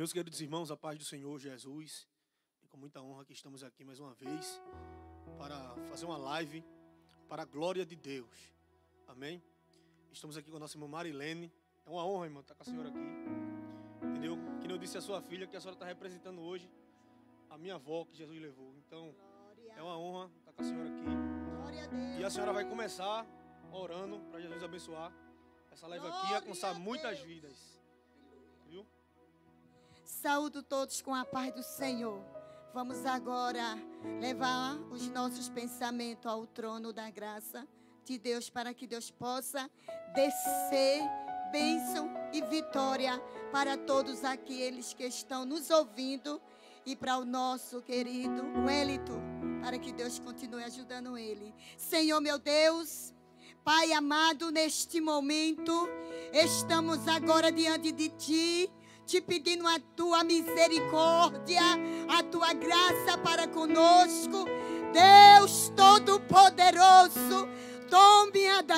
Meus queridos irmãos, a paz do Senhor Jesus, e com muita honra que estamos aqui mais uma vez para fazer uma live para a glória de Deus. Amém? Estamos aqui com a nossa irmã Marilene. É uma honra, irmã, estar com a senhora aqui. Entendeu? Que eu disse à sua filha que a senhora está representando hoje a minha avó que Jesus levou. Então, é uma honra estar com a senhora aqui. E a senhora vai começar orando para Jesus abençoar essa live aqui e alcançar muitas vidas. Viu? Saúdo todos com a paz do Senhor. Vamos agora levar os nossos pensamentos ao trono da graça de Deus, para que Deus possa descer bênção e vitória para todos aqueles que estão nos ouvindo e para o nosso querido Wellington, para que Deus continue ajudando ele. Senhor meu Deus, Pai amado, neste momento estamos agora diante de Ti, te pedindo a Tua misericórdia, a Tua graça para conosco. Deus Todo-Poderoso, tome a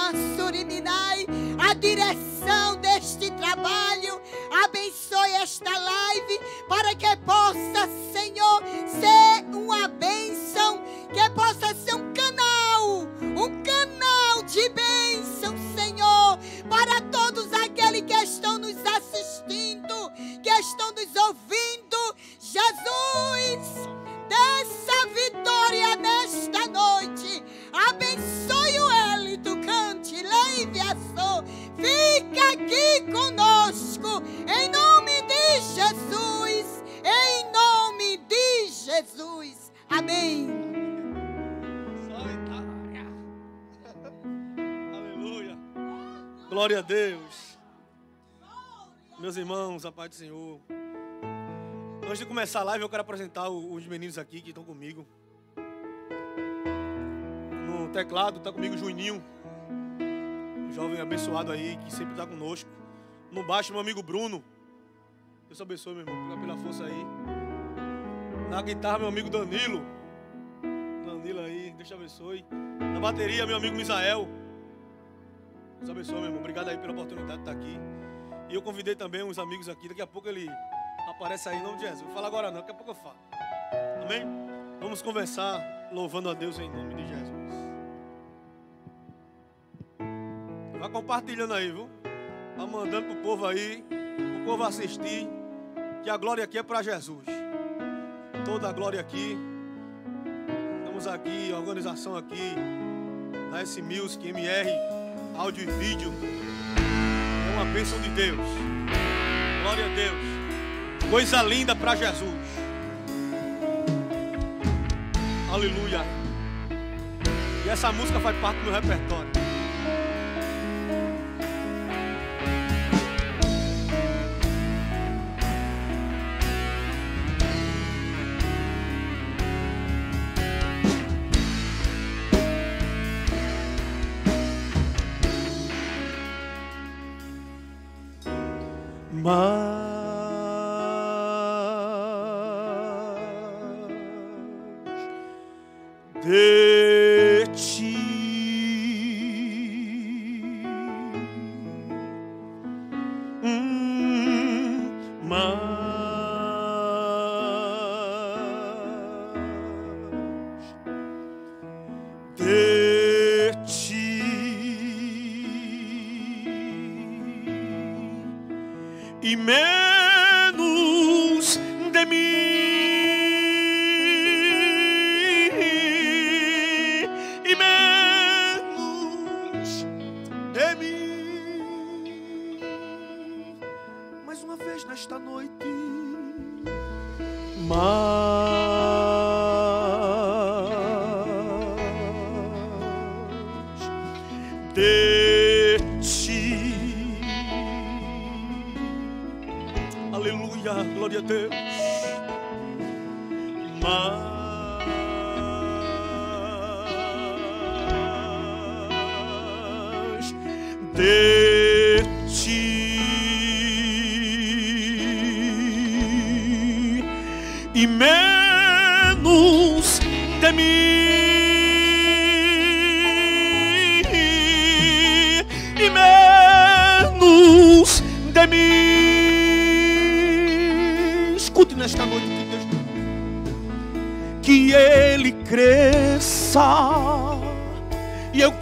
direção deste trabalho, abençoe esta live, para que possa, Senhor, ser uma bênção, que possa ser um canal de bênção, Senhor, para todos aqueles que estão nos assistindo, que estão nos ouvindo. Jesus, dessa vitória nesta noite, abençoe o Elito, cante, leve a sua, fica aqui conosco, em nome de Jesus, em nome de Jesus, amém. Glória a Deus. Meus irmãos, a paz do Senhor. Antes de começar a live, eu quero apresentar os meninos aqui que estão comigo. No teclado está comigo o Juninho, um jovem abençoado aí, que sempre está conosco. No baixo, meu amigo Bruno. Deus abençoe, meu irmão, pela força aí. Na guitarra, meu amigo Danilo. Danilo aí, Deus te abençoe. Na bateria, meu amigo Misael. Deus abençoe, meu irmão. Obrigado aí pela oportunidade de estar aqui. E eu convidei também uns amigos aqui. Daqui a pouco ele aparece aí em nome de Jesus. Vou falar agora não, daqui a pouco eu falo. Amém? Vamos conversar louvando a Deus em nome de Jesus. Vai compartilhando aí, viu? Vai mandando pro povo aí, o povo assistir, que a glória aqui é para Jesus. Toda a glória aqui. Estamos aqui, a organização aqui da S Music, MR, áudio e vídeo. É uma bênção de Deus. Glória a Deus. Coisa linda para Jesus. Aleluia. E essa música faz parte do meu repertório. De ti, de ti, e menos de mim. Nesta noite, mas de ti, aleluia, glória a Deus, mas de ti. E menos de mim, e menos de mim. nesta noite que Deus tem. Que Ele cresça e eu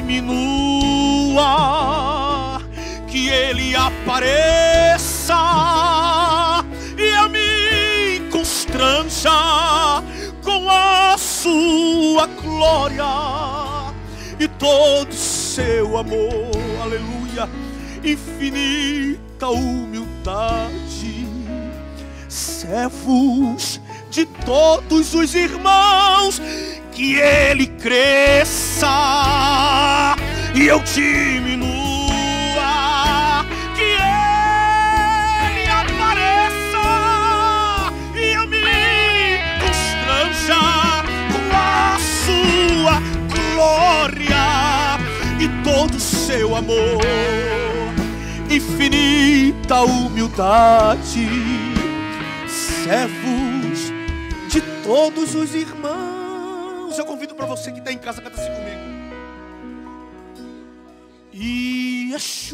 diminua, que Ele apareça e eu me constranja com a sua glória e todo seu amor, aleluia, infinita humildade, servos de todos os irmãos, que Ele cresça e eu diminua, que Ele apareça e eu me constranja com a sua glória e todo seu amor, infinita humildade, servos de todos os irmãos. Eu convido para você que está em casa, canta assim comigo. Yeshua,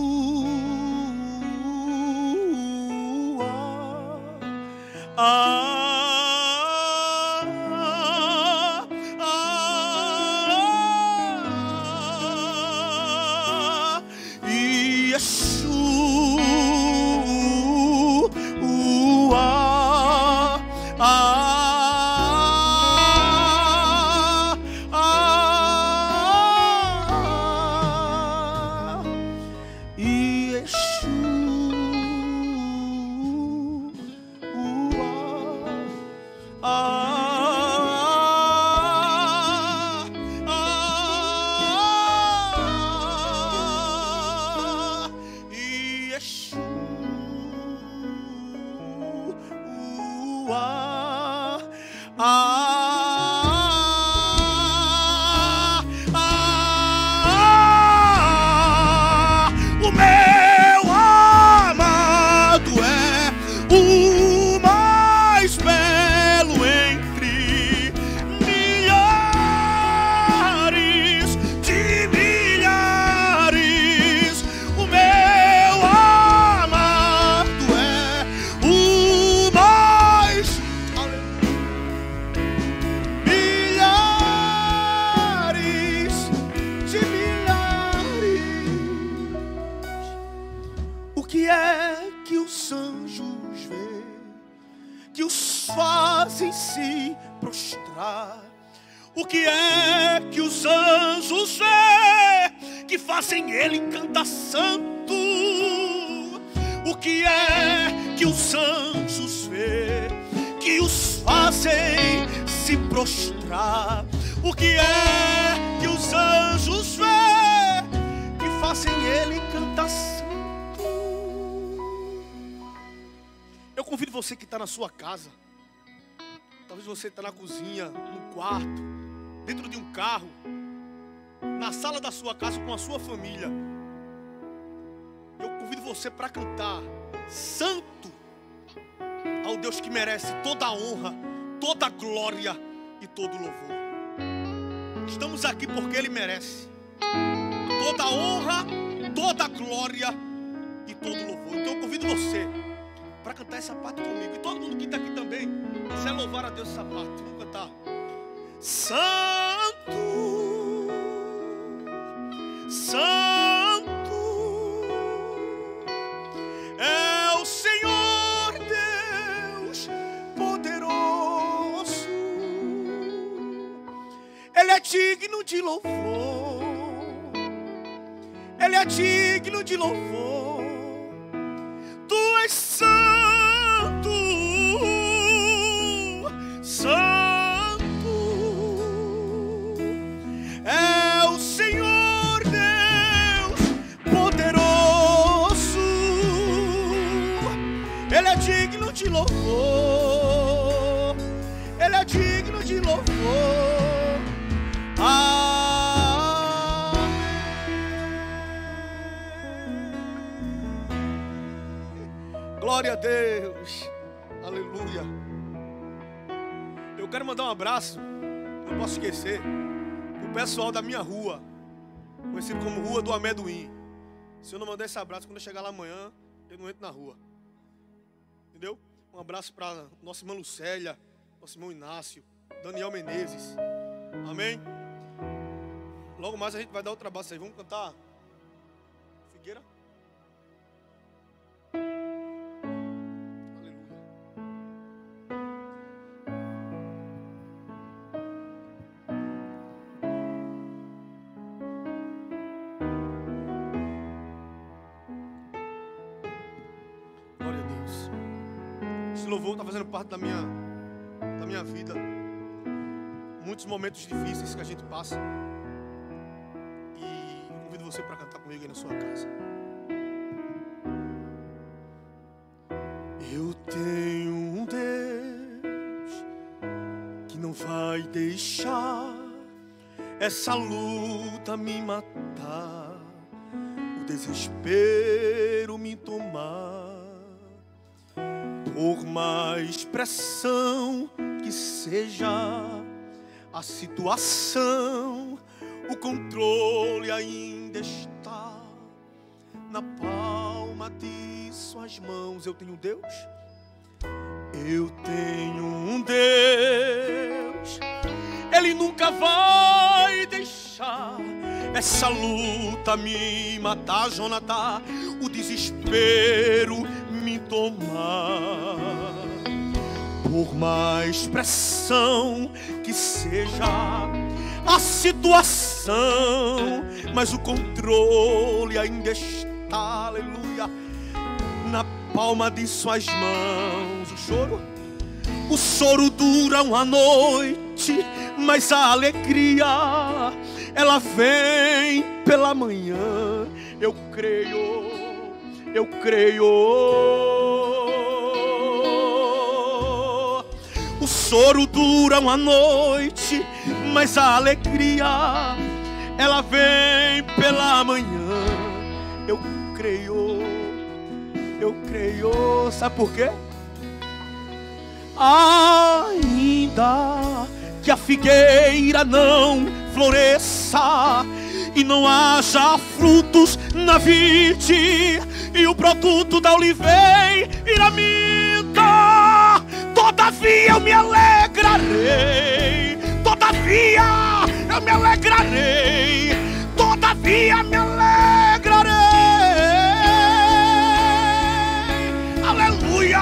o meu amado é o mais belo entre milhares de milhares. O meu amado é o mais milhares de milhares. O que é que os anjos vê, que os fazem se prostrar? O que é que os anjos vê, que fazem ele cantar santo? O que é que os anjos vê, que os fazem se prostrar? O que é que os anjos vê, que fazem ele cantar santo? Eu convido você que está na sua casa, talvez você está na cozinha, no quarto, dentro de um carro, na sala da sua casa com a sua família. Eu convido você para cantar santo ao Deus que merece toda a honra, toda a glória e todo o louvor. Estamos aqui porque Ele merece toda a honra, toda a glória e todo o louvor. Então eu convido você para cantar essa parte comigo. E todo mundo que está aqui também, quiser louvar a Deus essa parte. Vamos cantar. Santo, Santo é o Senhor Deus poderoso. Ele é digno de louvor. Ele é digno de louvor. Tu és santo, santo é o Senhor Deus poderoso. Ele é digno de louvor. Ele é digno de louvor. Glória a Deus, aleluia. Eu quero mandar um abraço, não posso esquecer, pro pessoal da minha rua, conhecido como Rua do Amendoim. Se eu não mandar esse abraço, quando eu chegar lá amanhã, eu não entro na rua. Entendeu? Um abraço para nossa irmã Lucélia, nosso irmão Inácio, Daniel Menezes. Amém? Logo mais a gente vai dar outra base aí. Vamos cantar Figueira? Aleluia. Glória a Deus. Esse louvor está fazendo parte da minha vida. Muitos momentos difíceis que a gente passa. E eu convido você para cantar comigo aí na sua casa. Eu tenho um Deus que não vai deixar essa luta me matar, o desespero me tomar. Por mais pressão que seja a situação, o controle ainda está na palma de suas mãos. Eu tenho Deus. Eu tenho um Deus. Ele nunca vai deixar essa luta me matar, Jonathan, o desespero me tomar. Por mais pressão que seja a situação, mas o controle ainda está, aleluia, na palma de suas mãos. O choro dura uma noite, mas a alegria, ela vem pela manhã. Eu creio. O choro dura uma noite, mas a alegria, ela vem pela manhã. Eu creio. Sabe por quê? Ainda que a figueira não floresça e não haja frutos na vide, e o produto da oliveira minta, todavia eu me alegrarei. Todavia eu me alegrarei. Todavia me alegrarei. Aleluia.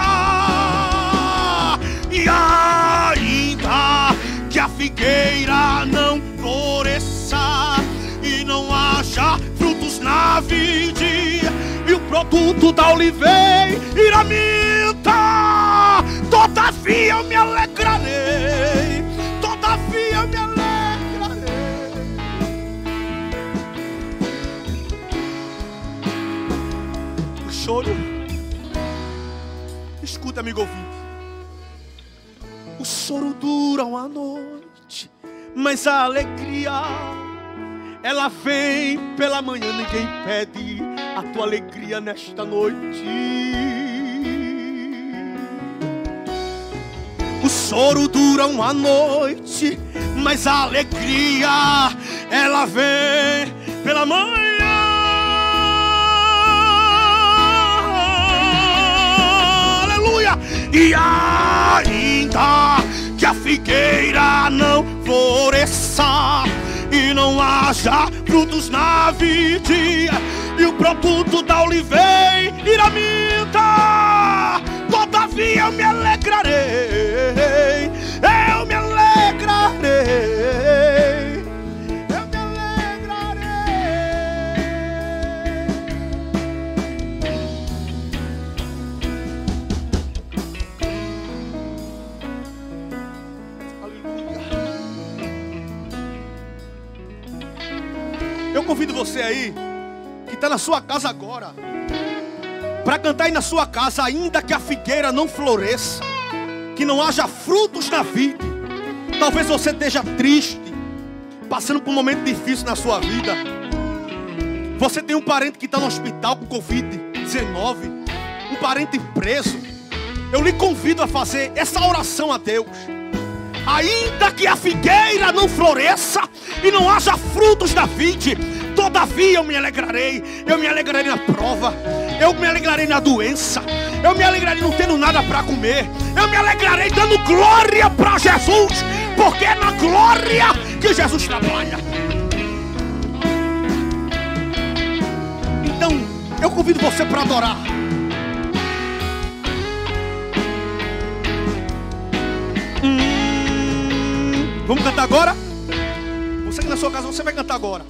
E ainda que a figueira não floresça e não haja frutos na vide, e o produto da oliveira minta, todavia eu me alegrarei. Todavia eu me alegrarei. O choro, escuta, amigo ouvinte, o choro dura uma noite, mas a alegria, ela vem pela manhã. Ninguém pede a tua alegria nesta noite. O choro dura uma noite, mas a alegria, ela vem pela manhã. Aleluia. E ainda que a figueira não floresça e não haja frutos na vide, e o produto da oliveira minta, todavia eu me alegrarei. Eu me alegrarei. Eu me alegrarei. Aleluia. Eu convido você aí, que está na sua casa agora, para cantar aí na sua casa. Ainda que a figueira não floresça, que não haja frutos na vida. Talvez você esteja triste, passando por um momento difícil na sua vida. Você tem um parente que está no hospital com Covid-19, um parente preso. Eu lhe convido a fazer essa oração a Deus. Ainda que a figueira não floresça e não haja frutos na vide, todavia eu me alegrarei. Eu me alegrarei na prova, eu me alegrarei na doença, Eu me alegrarei não tendo nada para comer. Eu me alegrarei dando glória para Jesus, porque é na glória que Jesus trabalha. Então, eu convido você para adorar. Vamos cantar agora? Você que na sua casa, você vai cantar agora.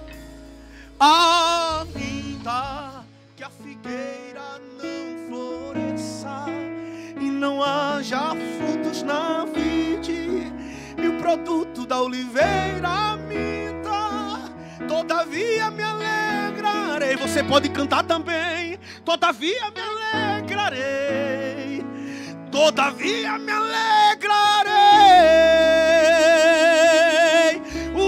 Ainda que a figueira não floresça e não haja frutos na vide, e o produto da oliveira minta, todavia me alegrarei. Você pode cantar também. Todavia me alegrarei, todavia me alegrarei.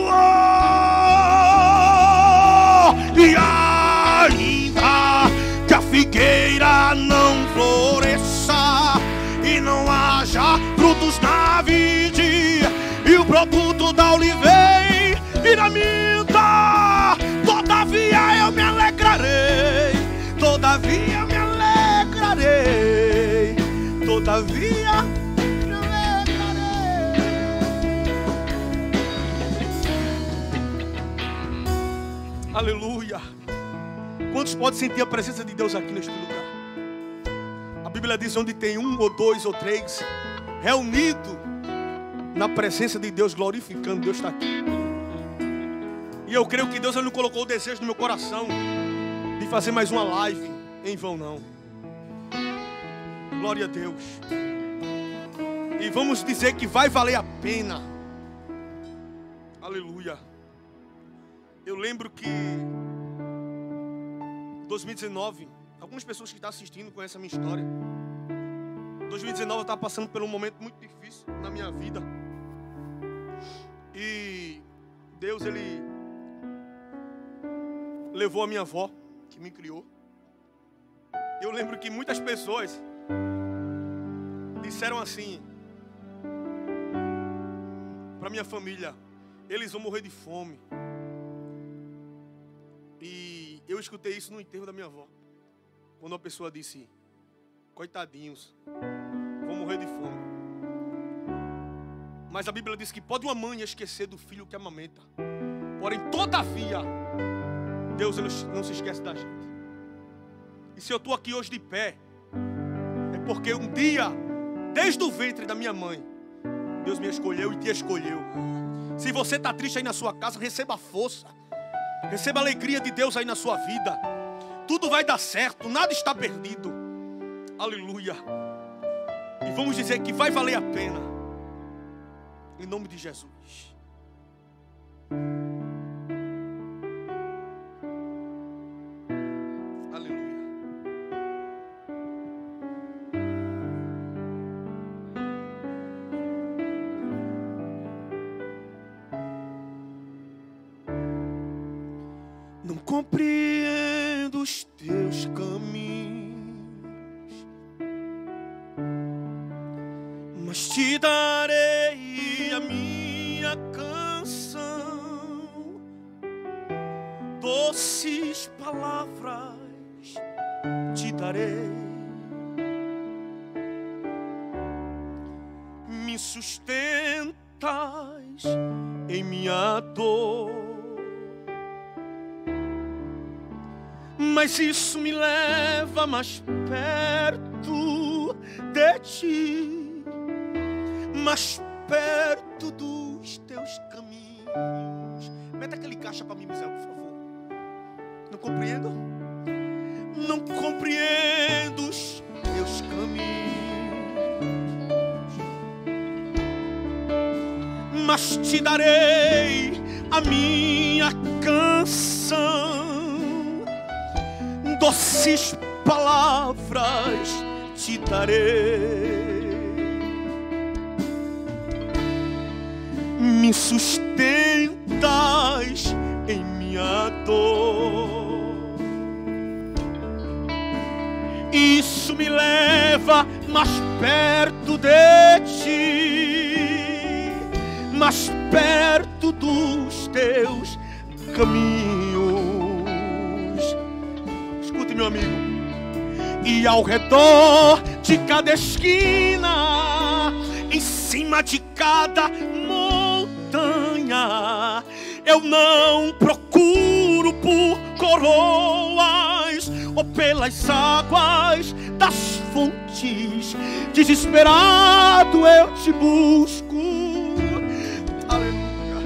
E ainda que a figueira não floresça e não haja frutos na vide, e o produto da oliveira minta, todavia eu me alegrarei, todavia me alegrarei, todavia me alegrarei. Aleluia. Quantos podem sentir a presença de Deus aqui neste lugar? A Bíblia diz: onde tem um ou dois ou três reunido na presença de Deus, glorificando, Deus está aqui. E eu creio que Deus não colocou o desejo no meu coração de fazer mais uma live em vão, não. Glória a Deus. E vamos dizer que vai valer a pena. Aleluia. Eu lembro que 2019, algumas pessoas que estão assistindo conhecem a minha história. 2019 eu estava passando por um momento muito difícil na minha vida. E Deus, Ele levou a minha avó, que me criou. Eu lembro que muitas pessoas disseram assim para minha família: eles vão morrer de fome. E eu escutei isso no enterro da minha avó, quando uma pessoa disse: coitadinhos, vão morrer de fome. Mas a Bíblia diz que pode uma mãe esquecer do filho que amamenta, porém todavia Deus não se esquece da gente. E se eu estou aqui hoje de pé, é porque um dia, desde o ventre da minha mãe, Deus me escolheu e te escolheu. Se você está triste aí na sua casa, receba força, receba a alegria de Deus aí na sua vida. Tudo vai dar certo, nada está perdido. Aleluia. E vamos dizer que vai valer a pena, em nome de Jesus. Aleluia. Não compreendo os teus caminhos, mas te darei a minha canção. Doces palavras te darei, me sustentas em minha dor. Mas isso me leva mais perto de ti, mais perto dos teus caminhos. Meta aquele caixa para mim, Misael, por favor. Não compreendo? Não compreendo os teus caminhos, mas te darei a minha canção. Doces palavras te darei, me sustentas em minha dor. Isso me leva mais perto de ti, mais perto dos teus caminhos. Meu amigo, E ao redor de cada esquina, em cima de cada montanha, eu não procuro por coroas ou pelas águas das fontes. Desesperado eu te busco. Aleluia.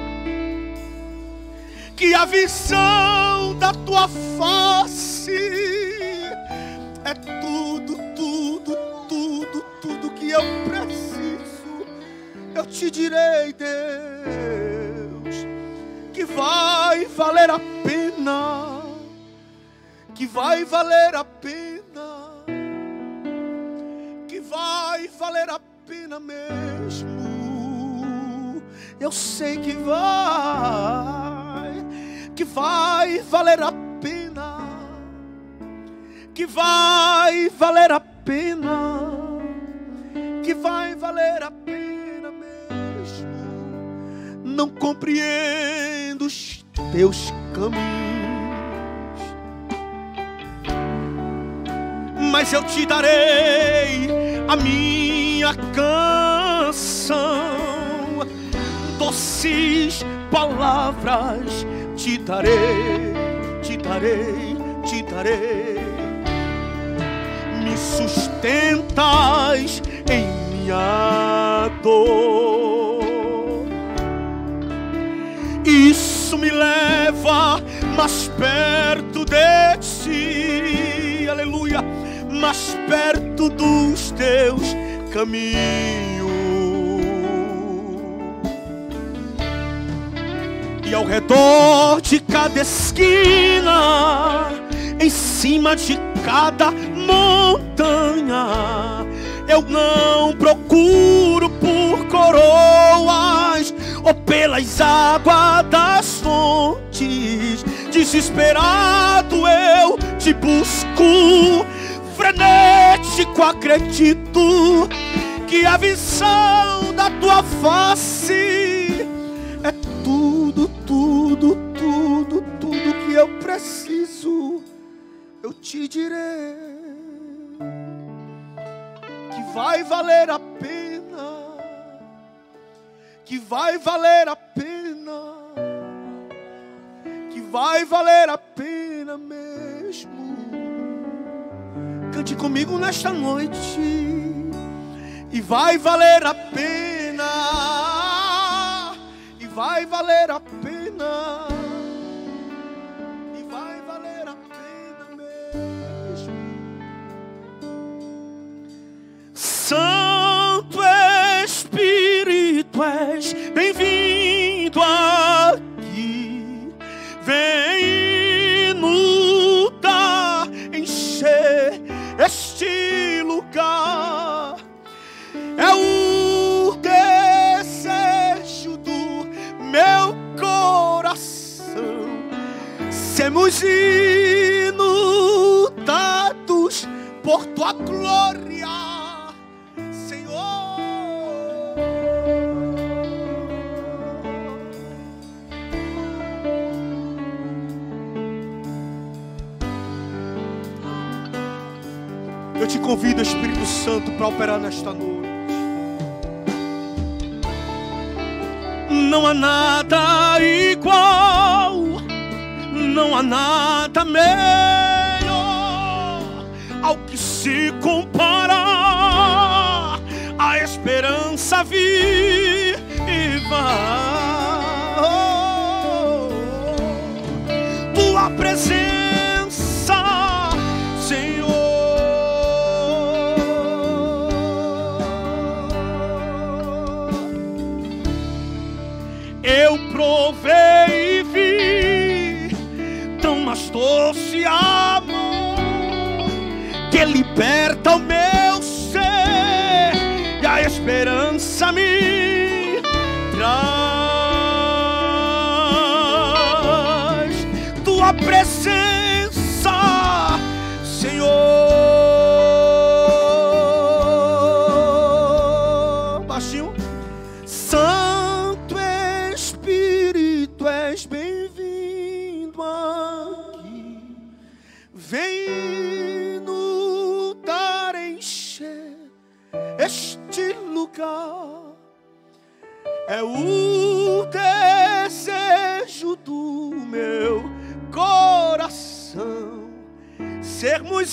Que a visão da tua face é tudo, tudo, tudo, tudo que eu preciso. Eu te direi, Deus, que vai valer a pena, que vai valer a pena, que vai valer a pena mesmo. Eu sei que vai valer a pena, que vai valer a pena, que vai valer a pena mesmo. Não compreendo os teus caminhos, mas eu te darei a minha canção. Doces palavras te darei, te darei, te darei. Me sustentas em minha dor. Isso me leva mais perto de ti, aleluia, mais perto dos teus caminhos. E ao redor de cada esquina, em cima de cada montanha, eu não procuro por coroas ou pelas águas das fontes. Desesperado eu te busco, frenético acredito que a visão da tua face é tudo, tudo, tudo, tudo que eu preciso. Eu te direi que vai valer a pena, que vai valer a pena, que vai valer a pena mesmo. Cante comigo nesta noite. E vai valer a pena, e vai valer a pena, e vai valer a pena mesmo. Santo Espírito, és bem-vindo aqui. Vem inundar, encher este lugar. É o desejo do meu coração. Sermos inundados por tua glória, Senhor. Eu te convido, Espírito Santo, para operar nesta noite. Não há nada igual, não há nada melhor ao que se compara a esperança viva. Tua presença, Senhor. Eu provei e vi tão mais doce amor que liberta o meu ser e a esperança me traz. Tua presença, Senhor. Baixinho. És bem-vindo aqui. Vem inundar, É o desejo do meu coração sermos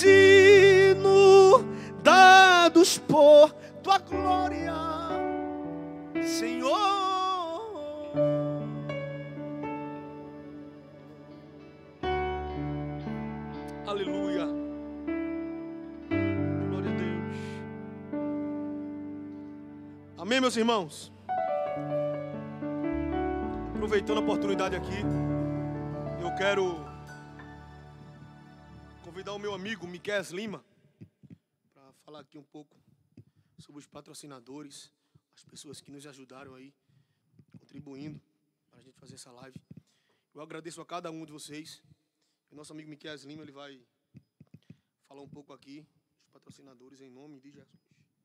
inundados por tua glória, Senhor. Aleluia. Glória a Deus. Amém, meus irmãos? Aproveitando a oportunidade aqui, eu quero convidar o meu amigo Miqueias Lima para falar aqui um pouco sobre os patrocinadores, as pessoas que nos ajudaram aí, contribuindo para a gente fazer essa live. Eu agradeço a cada um de vocês. O nosso amigo Miqueias Lima, ele vai falar um pouco aqui dos patrocinadores em nome de Jesus.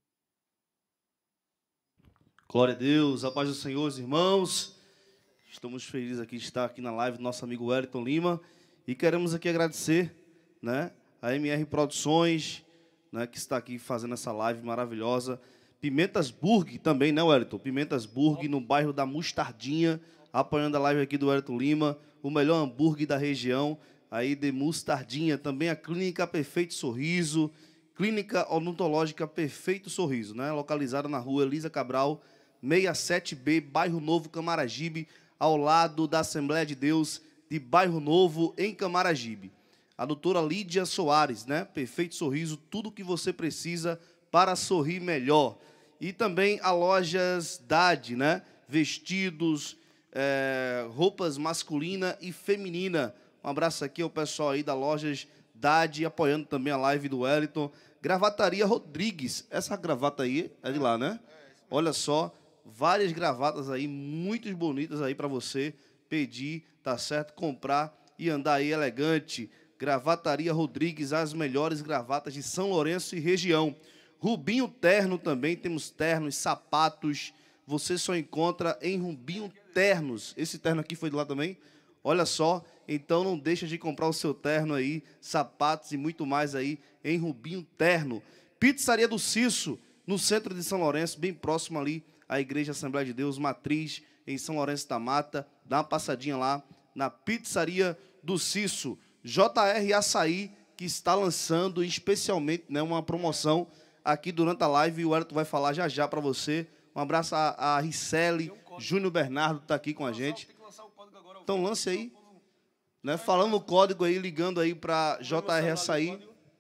Glória a Deus, a paz do Senhor, irmãos. Estamos felizes aqui de estar aqui na live do nosso amigo Wellington Lima e queremos aqui agradecer, né, a MR Produções, né, que está aqui fazendo essa live maravilhosa. Pimentas Burg também, né, Wellington? Pimentas Burg, no bairro da Mostardinha, apoiando a live aqui do Wellington Lima, o melhor hambúrguer da região, aí de Mostardinha. Também a Clínica Perfeito Sorriso, Clínica Odontológica Perfeito Sorriso, né, localizada na rua Elisa Cabral, 67B, Bairro Novo, Camaragibe, ao lado da Assembleia de Deus de Bairro Novo, em Camaragibe. A doutora Lídia Soares, né? Perfeito Sorriso, tudo o que você precisa para sorrir melhor. E também a Lojas Dade, né? Vestidos, roupas masculina e feminina. Um abraço aqui ao pessoal aí da Lojas Dade, apoiando também a live do Wellington. Gravataria Rodrigues, essa gravata aí é de lá, né? Olha só, várias gravatas aí, muito bonitas aí para você pedir, tá certo? Comprar e andar aí elegante. Gravataria Rodrigues, as melhores gravatas de São Lourenço e região. Rubinho Terno também, temos ternos, sapatos. Você só encontra em Rubinho Ternos. Esse terno aqui foi de lá também? Olha só, então não deixa de comprar o seu terno aí, sapatos e muito mais aí em Rubinho Terno. Pizzaria do Cisso, no centro de São Lourenço, bem próximo ali à Igreja Assembleia de Deus, Matriz, em São Lourenço da Mata. Dá uma passadinha lá na Pizzaria do Cisso. JR Açaí, que está lançando especialmente, né, uma promoção aqui durante a live. O Wellington vai falar já já para você. Um abraço a Ricelli, Júnior Bernardo está aqui com a gente. Então lance aí, né, falando o código aí, ligando aí para JR Açaí.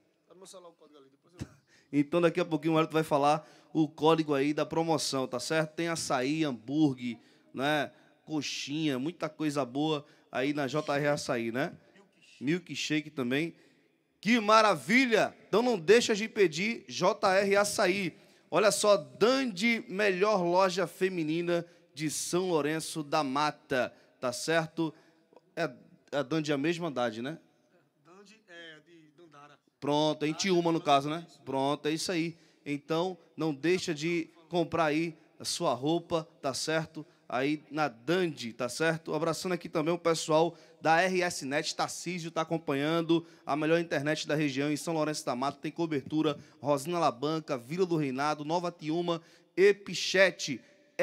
Então daqui a pouquinho o Wellington vai falar o código aí da promoção, tá certo? Tem açaí, hambúrguer, né, coxinha, muita coisa boa aí na JR Açaí, né? Milkshake também. Que maravilha! Então não deixa de pedir JR Açaí. Olha só, Dandy, melhor loja feminina de São Lourenço da Mata, tá certo? A Dandy é a mesma idade, né? Dandy é de Dandara. Pronto, em Tiúma no caso, né? Pronto, é isso aí. Então não deixa de comprar aí a sua roupa, tá certo? Aí na Dandy, tá certo? Abraçando aqui também o pessoal da RS Net, Tarcísio está acompanhando, a melhor internet da região em São Lourenço da Mata, tem cobertura, Rosina Labanca, Vila do Reinado, Nova Tiúma, Epichet,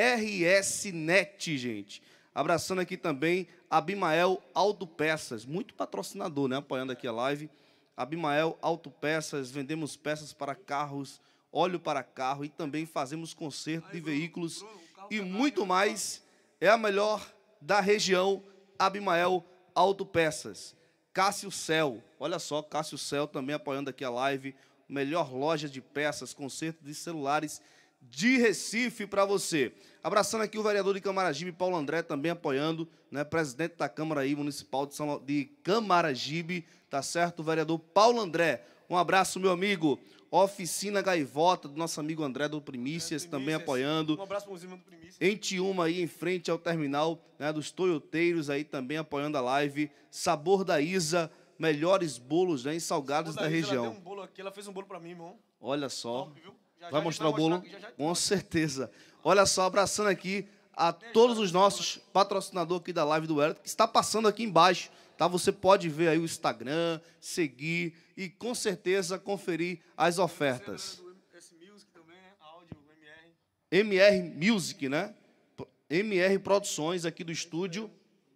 RS Net, gente. Abraçando aqui também Abimael Autopeças, muito patrocinador, né? Apoiando aqui a live. Abimael Autopeças, vendemos peças para carros, óleo para carro e também fazemos conserto de veículos e muito mais. É a melhor da região, Abimael Autopeças. Cássio Cel, olha só, Cássio Cel também apoiando aqui a live. Melhor loja de peças, conserto de celulares de Recife para você. Abraçando aqui o vereador de Camaragibe, Paulo André, também apoiando, né? Presidente da Câmara aí, Municipal de Camaragibe, tá certo? O vereador Paulo André. Um abraço, meu amigo. Oficina Gaivota, do nosso amigo André do Primícias, também apoiando. Um abraço para os irmãos do Primícias. Em Tiúma, aí em frente ao terminal, né, dos Toyoteiros, aí também apoiando a live. Sabor da Isa, melhores bolos, né, e salgados da região. Ela deu um bolo aqui, ela fez um bolo para mim, irmão. Olha só. Top, viu? Vai mostrar o bolo? Com certeza. Olha só, abraçando aqui a todos os nossos patrocinadores aqui da live do Wellington, que está passando aqui embaixo, tá? Você pode ver aí o Instagram, seguir e com certeza conferir as ofertas. Music também, né? Áudio, MR. MR Music, né? MR Produções, aqui do estúdio.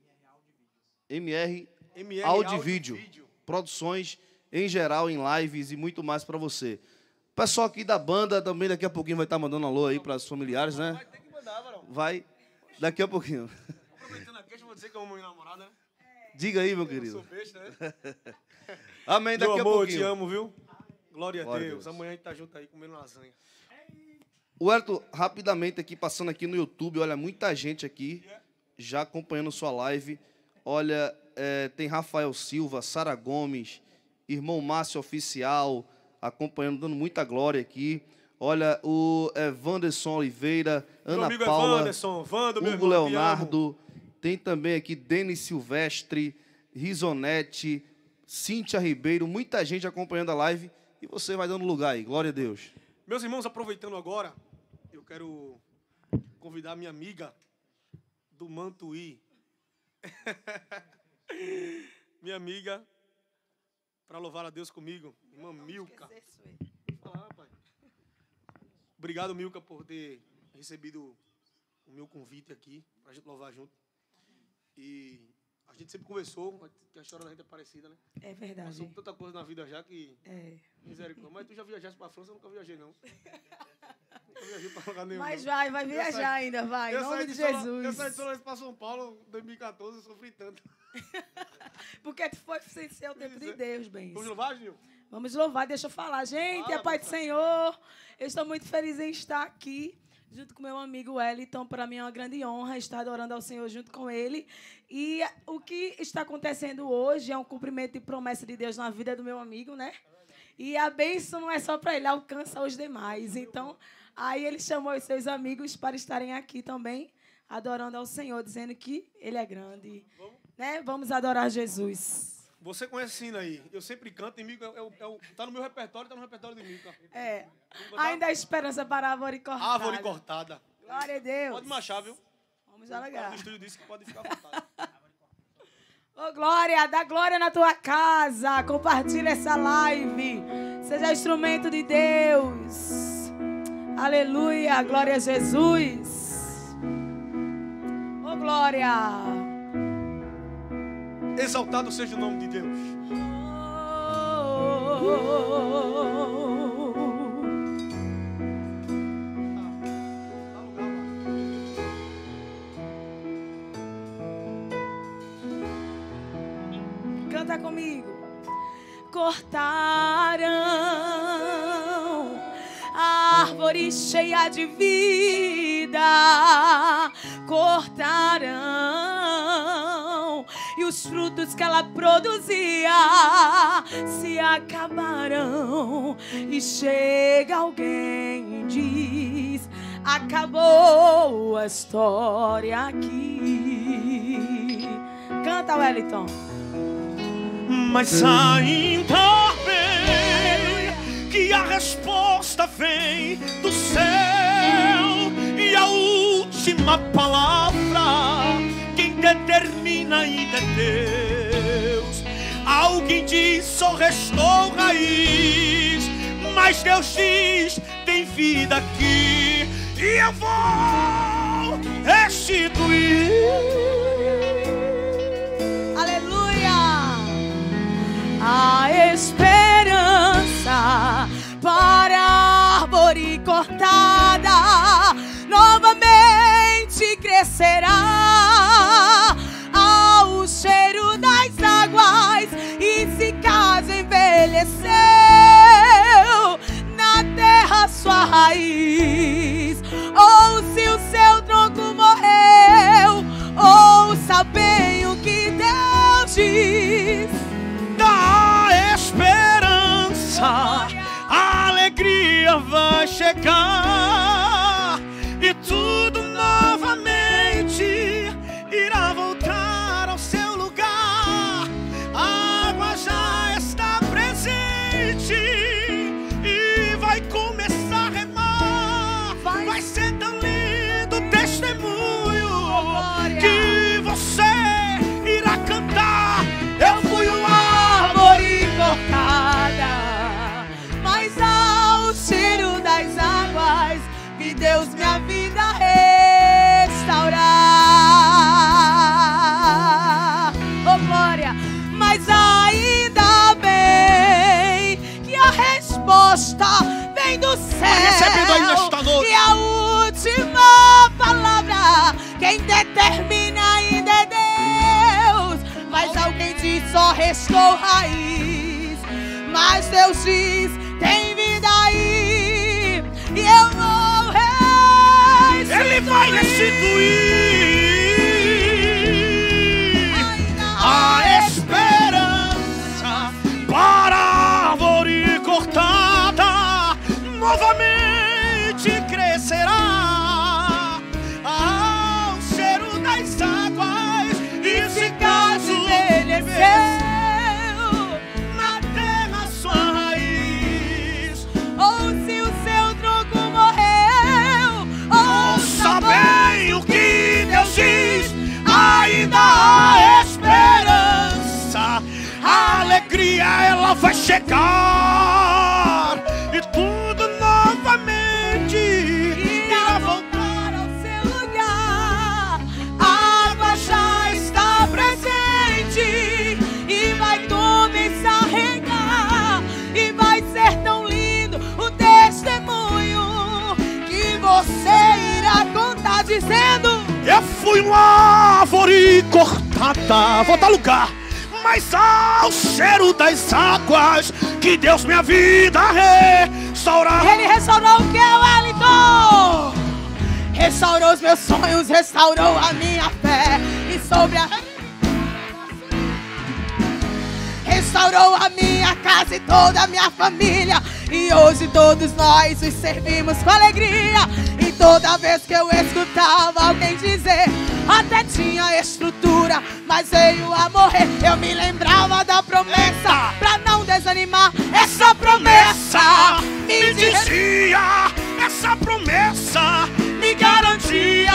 MR Áudio e Vídeo. Produções em geral, em lives e muito mais para você. O pessoal aqui da banda também daqui a pouquinho vai estar mandando alô aí para os familiares, né? Vai ter que mandar, varão. Vai, daqui a pouquinho. Aproveitando aqui, eu vou dizer que eu amo minha namorada, né? Diga aí, meu Eu querido. sou besta, né? Amém, daqui Meu a amor, eu pouquinho. te amo, viu? Glória a Glória a Deus. Deus. Amanhã a gente tá junto aí comendo lasanha. O Wellington, rapidamente aqui, passando aqui no YouTube, olha, muita gente aqui já acompanhando sua live. Olha, tem Rafael Silva, Sara Gomes, irmão Márcio Oficial, acompanhando, dando muita glória aqui. Olha, o Wanderson Oliveira, Meu Ana amigo Paula, Wanderson, Wando, meu Hugo irmão, te Leonardo, tem também aqui Denis Silvestre, Risonete, Cíntia Ribeiro, muita gente acompanhando a live e você vai dando lugar aí, glória a Deus. Meus irmãos, aproveitando agora, eu quero convidar minha amiga do Mantuí, minha amiga, para louvar a Deus comigo, irmã Milka. Fala, pai. Obrigado, Milka, por ter recebido o meu convite aqui, para a gente louvar junto. E a gente sempre conversou, que a história da gente é parecida, né? É verdade. Passou por tanta coisa na vida já que... É. Misericórdia. Mas tu já viajaste pra França? Eu nunca viajei, não. Nunca viajei pra lugar nenhum. Mas não. vai viajar ainda, vai. Em nome de Jesus. Eu saí de São Lourenço pra São Paulo em 2014, eu sofri tanto. Porque tu foi sem ser o tempo de Deus, bem. Vamos louvar, Gil? Vamos louvar, deixa eu falar. Gente, Fala, é Pai do papai. Senhor. Eu estou muito feliz em estar aqui junto com meu amigo Wellington. Para mim é uma grande honra estar adorando ao Senhor junto com ele. E o que está acontecendo hoje é um cumprimento de promessa de Deus na vida do meu amigo, né? E a bênção não é só para ele, alcança os demais. Então, aí ele chamou os seus amigos para estarem aqui também, adorando ao Senhor, dizendo que Ele é grande. Né? Vamos adorar Jesus. Você conhece esse hino aí? Eu sempre canto e Milka tá no meu repertório, tá no repertório de Milka. É. Ainda há esperança para a árvore cortada. Árvore cortada. Glória a Deus. Pode marchar, viu? Vamos O cara alegar. do estúdio disse que pode ficar à vontade. Ô, Glória, dá glória na tua casa. Compartilha essa live. Seja instrumento de Deus. Aleluia. Glória a Jesus. Ô, Glória. Exaltado seja o nome de Deus. Canta comigo. Cortaram a árvore cheia de vida. Cortaram e os frutos que ela produzia se acabaram. E chega alguém e diz: acabou a história aqui. Canta, Wellington. Mas ainda bem que a resposta vem do céu e a última palavra quem determina ainda é Deus. Alguém diz só restou raiz, mas Deus diz tem vida aqui e eu vou restituir. A esperança para a árvore cortada novamente crescerá ao cheiro das águas. E se caso envelheceu na terra sua raiz, ou se o seu tronco morreu, ouça bem o que Deus diz. Da esperança, a alegria vai chegar e tudo novamente irá voltar ao seu lugar. A água já está presente e vai começar a remar. Vai ser tão lindo o testemunho que você irá cantar. Eu fui Cortada, mas ao cheiro das águas determina ainda é Deus. Mas alguém diz só restou raiz. Mas Deus diz tem vida aí. E eu vou restituir. Ele vai restituir a esperança para a árvore cortada. Novamente crescerá ao cheiro das águas. E se caso envelheceu na terra sua raiz, ou se o seu tronco morreu, ouça bem o que Deus diz. Ainda há esperança. A alegria ela vai chegar e tudo novamente irá voltar ao seu lugar. A água já está presente e vai começar a regar. E vai ser tão lindo o testemunho que você irá contar dizendo: eu fui uma árvore cortada, vou dar lugar, mas ao cheiro das águas que Deus minha vida restaurar. Ele restaurou o que, Wellington? Restaurou os meus sonhos, restaurou a minha fé. E sobre a... restaurou a minha casa e toda a minha família. E hoje todos nós os servimos com alegria. E toda vez que eu escutava alguém dizer, até tinha estrutura, mas veio a morrer, eu me lembrava da promessa, pra não desanimar. Essa promessa me dizia, essa promessa me garantia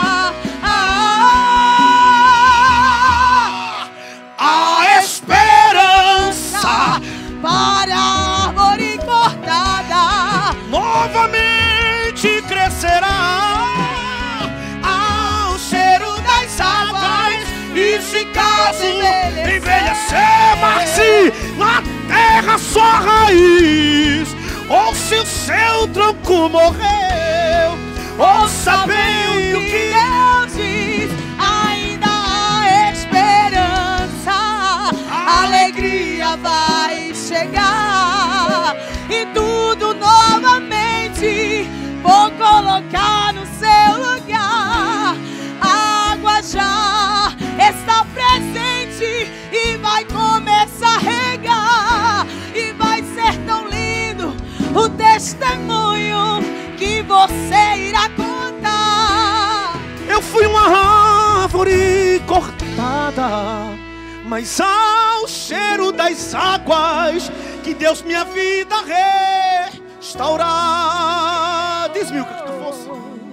a esperança para a árvore cortada. Novamente crescerá ao cheiro das águas. E se caso envelhecer, Maxi, na terra sua raiz, ou se o seu tronco morreu, ouça bem o que Deus diz. Ainda há esperança, a alegria vai chegar e tudo novamente vou colocar no seu lugar. A água já está presente e vai começar a regar. E vai ser tão lindo o testemunho que você irá contar. Eu fui uma árvore cortada, mas ao cheiro das águas que Deus minha vida restaurar. Diz-me o que tu fosse.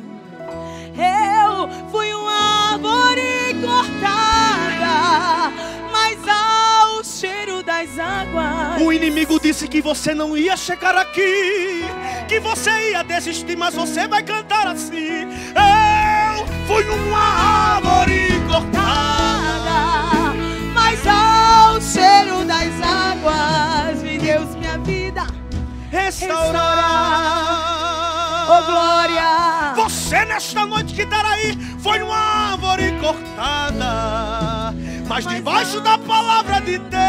Eu fui uma árvore cortada, mas ao cheiro das águas. O inimigo disse que você não ia chegar aqui, que você ia desistir, mas você vai cantar assim. Eu fui uma árvore cortada, mas ao cheiro das águas vi Deus minha vida restaurar. Oh glória! Você nesta noite que está aí foi uma árvore cortada, mas debaixo da palavra de Deus,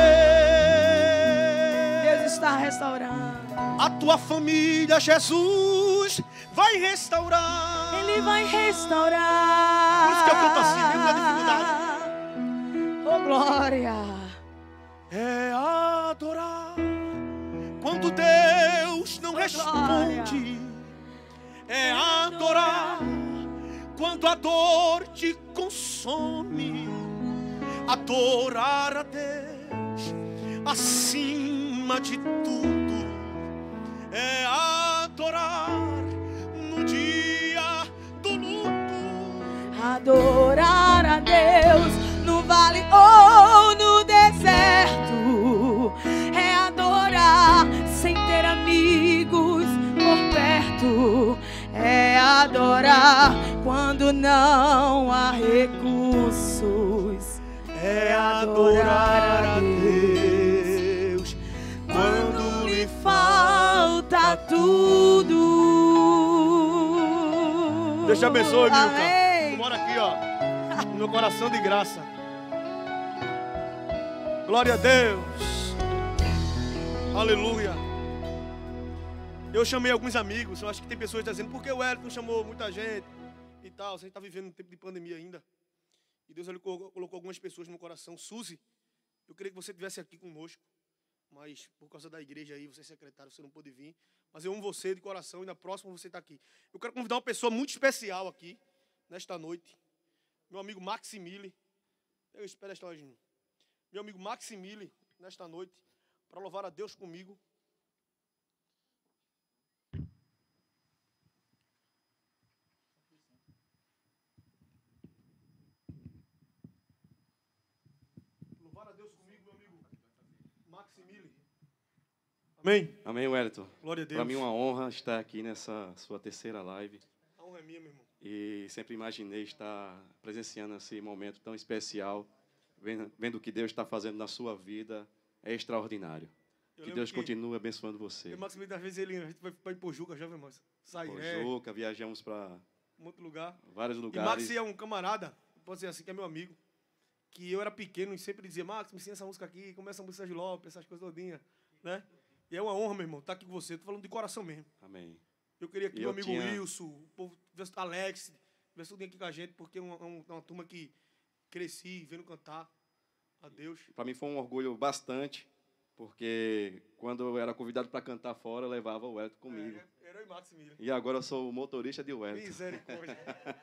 Deus está restaurando. A tua família Jesus vai restaurar. Ele vai restaurar. Por isso que eu canto assim, mesmo na dificuldade. Oh glória! É adorar quando Deus não responde. É adorar quando a dor te consome. Adorar a Deus acima de tudo. É adorar no dia do luto. Adorar a Deus no vale ou no deserto. É adorar sem ter amigos por perto. É adorar quando não há recursos. É adorar a Deus quando lhe falta tudo. Deus te abençoe, Milka. Amém. Bora aqui, ó. meu coração de graça. Glória a Deus. Aleluia. Eu chamei alguns amigos. Eu acho que tem pessoas dizendo, por que o Wellington chamou muita gente e tal? A gente está vivendo um tempo de pandemia ainda. E Deus ele colocou algumas pessoas no meu coração. Suzy, eu queria que você estivesse aqui conosco. Mas por causa da igreja aí, você é secretário, você não pôde vir. Mas eu amo você de coração e na próxima você está aqui. Eu quero convidar uma pessoa muito especial aqui, nesta noite. Meu amigo Maximile. Eu espero esta hoje. Meu amigo Maximile, nesta noite, para louvar a Deus comigo. Louvar a Deus comigo, meu amigo Maximile. Amém? Amém, Wellington. Glória a Deus. Para mim é uma honra estar aqui nessa sua terceira live. A honra é minha, meu irmão. E sempre imaginei estar presenciando esse momento tão especial, vendo o que Deus está fazendo na sua vida. É extraordinário. Que Deus continue abençoando você. O Maximiliano, às vezes, a gente vai para Ipojuca, já, meu irmão. Ipojuca, viajamos para um outro lugar. Vários lugares. E Max é um camarada, posso dizer assim, que é meu amigo, que eu era pequeno e sempre dizia, Max, me ensina essa música aqui, começa a música de Lopes, essas coisas todinhas, né? E é uma honra, meu irmão, estar aqui com você. Estou falando de coração mesmo. Amém. Eu queria que meu amigo Wilson, o povo, Alex, tivesse tudo aqui com a gente, porque é uma turma que cresci vendo cantar a Deus. Para mim foi um orgulho bastante, porque quando eu era convidado para cantar fora, eu levava o Wellington comigo. Era o Maximiliano. E agora eu sou o motorista de Wellington. Misericórdia.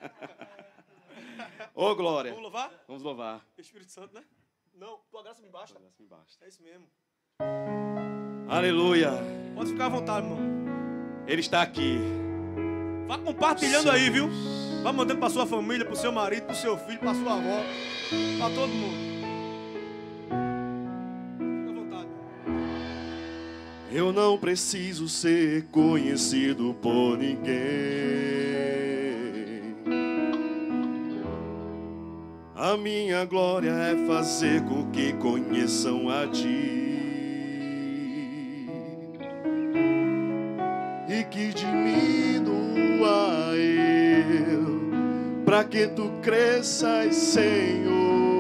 Ô, glória. Vamos louvar? Vamos louvar. Espírito Santo, né? Não, tua graça me basta. Tua graça me basta. É isso mesmo. Aleluia. Pode ficar à vontade, irmão. Ele está aqui. Vá compartilhando aí, viu? Vá mandando para sua família, para o seu marido, para o seu filho, para sua avó, para todo mundo. Fica à vontade. Eu não preciso ser conhecido por ninguém. A minha glória é fazer com que conheçam a Ti. E que diminua eu, para que Tu cresças, Senhor,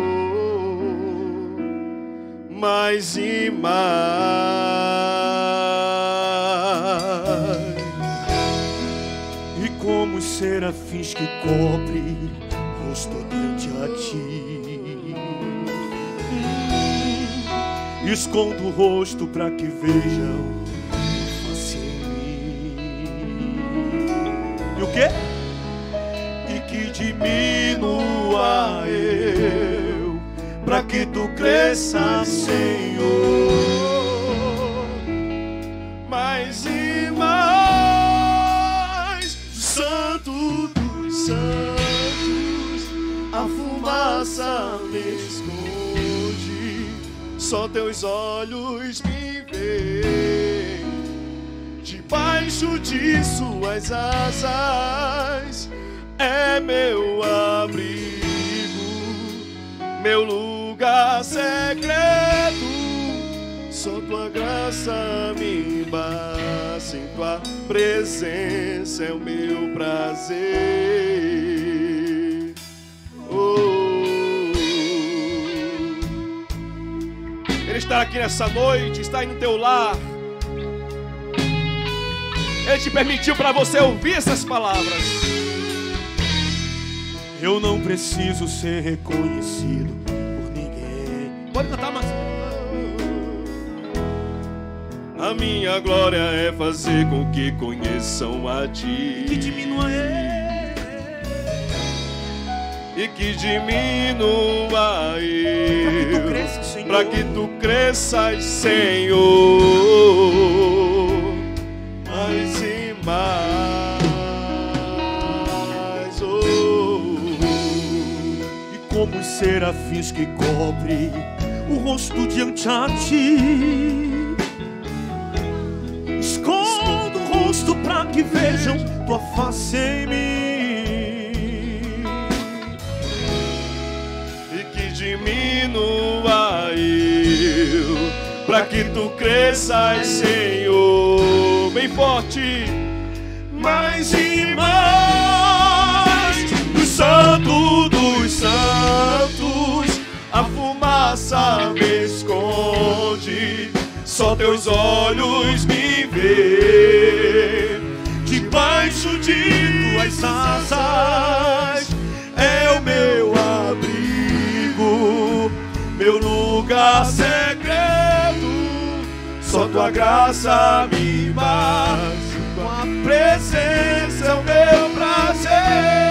mais e mais. E como os serafins que cobrem o rosto diante a Ti, escondo o rosto para que vejam e o quê? E que diminua eu, para que Tu cresças, Senhor, mais e mais. Santo dos santos, a fumaça me esconde, só Teus olhos me veem. Debaixo de Suas asas é meu abrigo, meu lugar secreto. Só Tua graça me basta, em Tua presença é o meu prazer. Ele está aqui nessa noite, está aí no teu lar. Ele te permitiu para você ouvir essas palavras. Eu não preciso ser reconhecido por ninguém. Pode cantar, Max. A minha glória é fazer com que conheçam a Ti. Que diminua E que diminua eu, para que Tu cresças, Senhor, mais e mais. E como os serafins que cobrem o rosto diante a Ti, escondo o rosto para que vejam Tua face em mim. E que diminua eu, para que Tu cresças, Senhor, bem forte, mais e mais. Do Santo dos Santos, olhos me ver, debaixo de tuas asas é o meu abrigo, meu lugar secreto. Só tua graça me basta, tua presença é o meu prazer.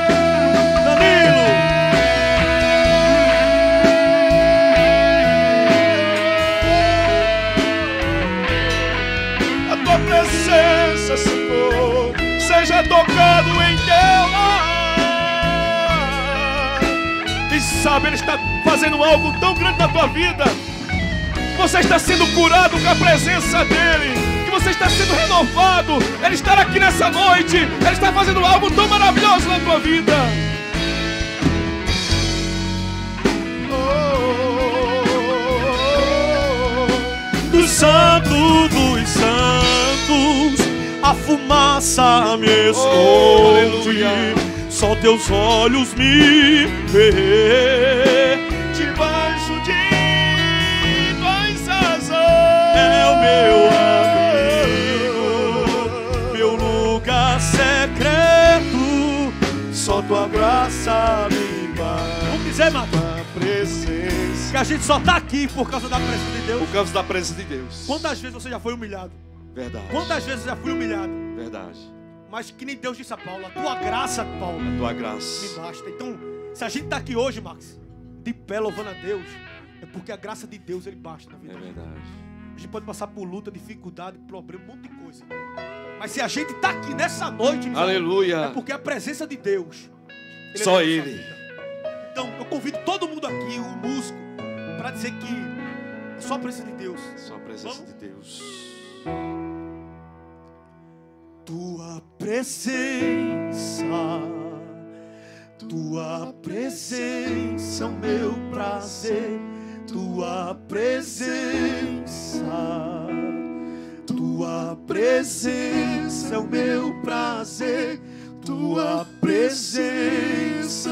Presença, Senhor, seja tocado em teu lar. Quem sabe Ele está fazendo algo tão grande na tua vida. Você está sendo curado com a presença dEle, que você está sendo renovado. Ele está aqui nessa noite. Ele está fazendo algo tão maravilhoso na tua vida. Do santo dos santos, a fumaça me esconde, só teus olhos me vê, debaixo de tuas asas é o meu abrigo, meu lugar secreto, só tua graça me basta. Vamos dizer, Marcos, presença, que a gente só está aqui por causa da presença de Deus. Por causa da presença de Deus. Quantas vezes você já foi humilhado? Verdade. Quantas vezes eu já fui humilhado? Verdade. Mas que nem Deus disse a Paulo, a tua graça, Paulo, A tua graça me basta. Então, se a gente está aqui hoje, Max, de pé louvando a Deus, é porque a graça de Deus, Ele basta na vida. é verdade. A gente pode passar por luta, dificuldade, problema, um monte de coisa. Mas se a gente está aqui nessa noite, Aleluia. é porque a presença de Deus. Só é Ele. Então, eu convido todo mundo aqui, o músico, para dizer que é só a presença de Deus. Só a presença de Deus. Tua presença, tua presença é o meu prazer. Tua presença, tua presença é o meu prazer. Tua presença,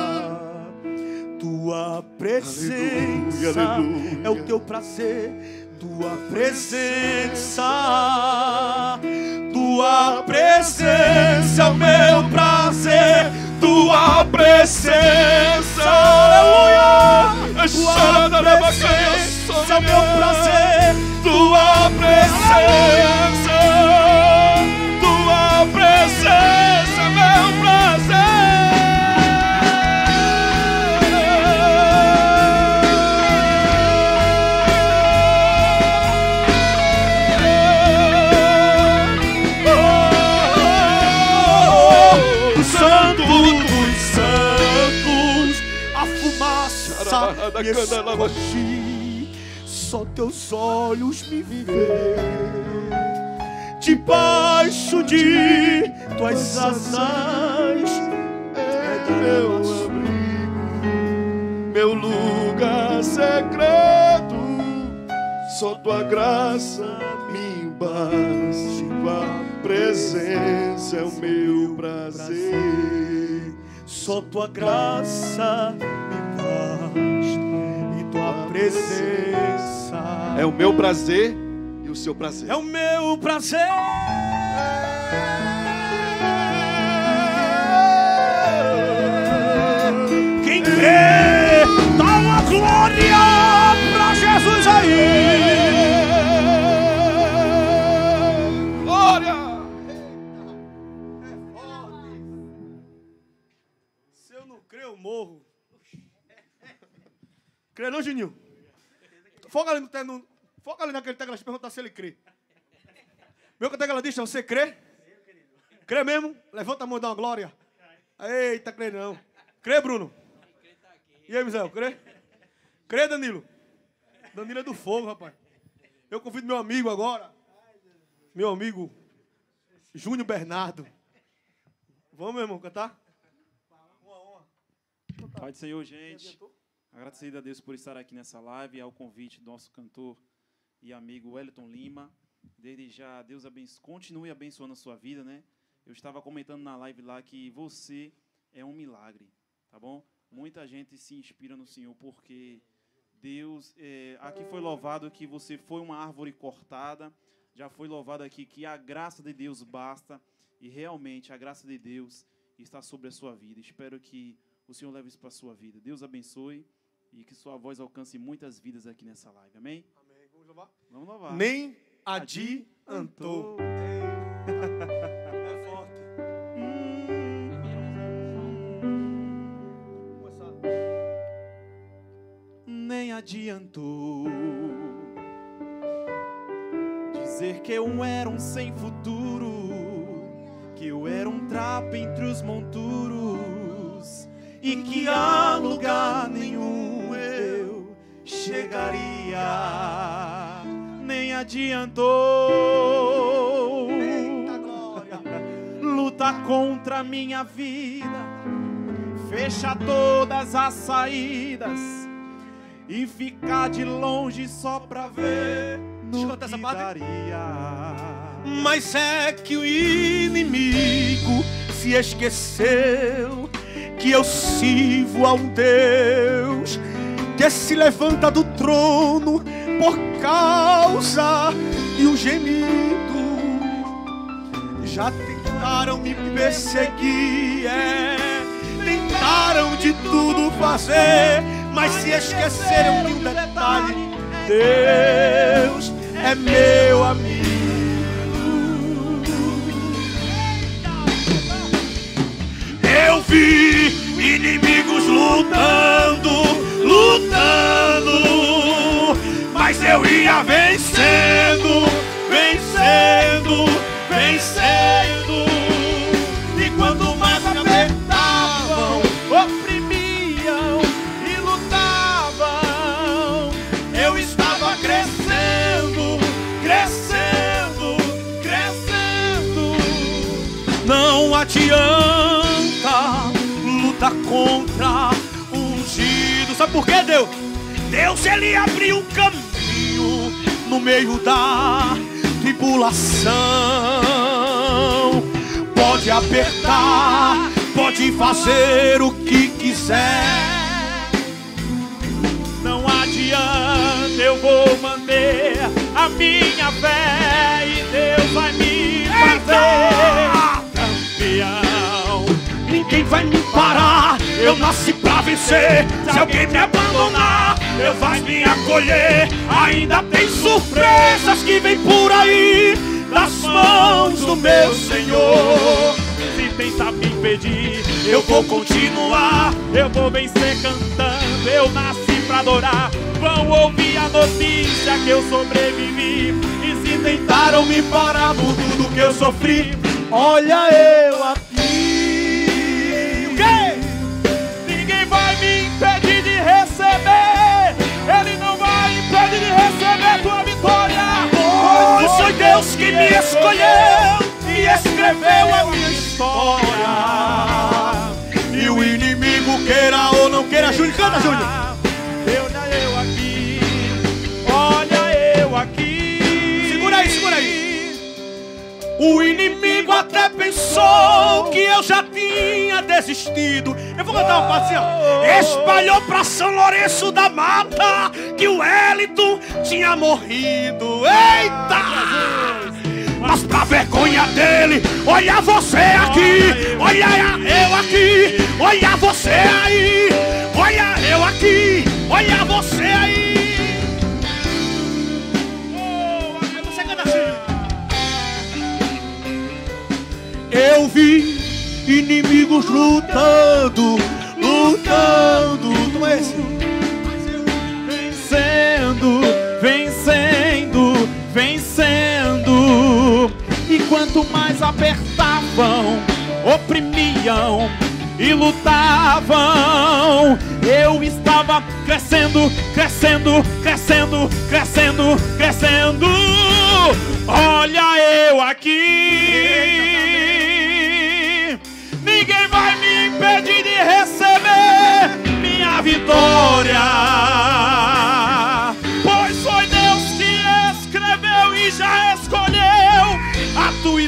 tua presença, aleluia, é o teu prazer. Tua presença, tua presença é o meu prazer. Tua presença, aleluia, tua presença é o meu prazer. Tua presença, tua presença é meu prazer. Me esconde, só teus olhos me vê, debaixo de tuas asas é meu abrigo, meu lugar secreto, só tua graça me basta, tua presença é o meu prazer, só tua graça me basta. Tua presença é o meu prazer e o seu prazer. É o meu prazer. Quem crê, dá uma glória pra Jesus aí. Glória. É forte. Se eu não crer, eu morro. Crê não, Juninho? Foca ali, foca ali naquele teclado e perguntar se ele crê. Meu tecladista, você crê? Crê mesmo? Levanta a mão e dá uma glória. Eita, crê não. Crê, Bruno? E aí, Misael, crê? Crê, Danilo? Danilo é do fogo, rapaz. Eu convido meu amigo agora. Meu amigo Júnior Bernardo. Vamos, meu irmão, cantar? Pai do Senhor, gente. Agradecido a Deus por estar aqui nessa live, ao convite do nosso cantor e amigo Wellington Lima. Desde já, Deus continue abençoando a sua vida, né? Eu estava comentando na live lá que você é um milagre, tá bom? Muita gente se inspira no Senhor porque Deus, aqui foi louvado que você foi uma árvore cortada, já foi louvado aqui que a graça de Deus basta, e realmente a graça de Deus está sobre a sua vida. Espero que o Senhor leve isso para a sua vida. Deus abençoe e que sua voz alcance muitas vidas aqui nessa live. Amém? Amém. Vamos louvar? Vamos louvar. Nem adiantou. É forte. Vamos começar. Nem adiantou dizer que eu era um sem futuro, que eu era um trapo entre os monturos e que a lugar nenhum eu chegaria. Nem adiantou. Eita glória. Luta contra a minha vida, fecha todas as saídas e ficar de longe só pra ver no Escuta que essa parte. daria. Mas é que o inimigo se esqueceu que eu sirvo a um Deus que se levanta do trono por causa de um gemido. Já tentaram me perseguir, tentaram de tudo fazer, mas se esqueceram de um detalhe: Deus é meu amigo. Eu vi inimigos lutando, mas eu ia vencendo. E quanto mais me apertavam, oprimiam e lutavam, eu estava crescendo. Não adianta lutar contra o ungido. Sabe por quê, Deus? Deus, ele abriu um caminho no meio da tribulação. Pode apertar, pode fazer o que quiser. Não adianta, eu vou manter a minha fé e Deus vai me fazer campeão. Ninguém vai me parar, eu nasci pra vencer. Se alguém me abandonar, Deus vai me acolher. Ainda tem surpresas que vem por aí, das mãos do meu Senhor. Se tentar me impedir, eu vou continuar. Eu vou vencer cantando, eu nasci pra adorar. Vão ouvir a notícia que eu sobrevivi. E se tentaram me parar por tudo que eu sofri, olha eu aqui. Ninguém vai me impedir de receber. Ele não vai impedir de receber tua vitória. Pois foi Deus que me escolheu e escreveu a minha história. E o inimigo queira ou não queira, Júnior, canta, Júnior. Olha eu aqui. Segura aí. O inimigo até pensou que eu já tinha desistido. Eu vou cantar uma parte assim, ó. Espalhou pra São Lourenço da Mata que o Wellington tinha morrido. Eita! Mas pra vergonha dele, olha você aqui, olha eu aqui, olha você aí, olha eu aqui, olha você aí. Você canta assim. Eu vi inimigos lutando. Como é esse? Vencendo. E quanto mais apertavam, oprimiam e lutavam, eu estava crescendo. Olha eu aqui. Ninguém vai me impedir de receber minha vitória. Pois foi Deus que escreveu e já escolheu a tua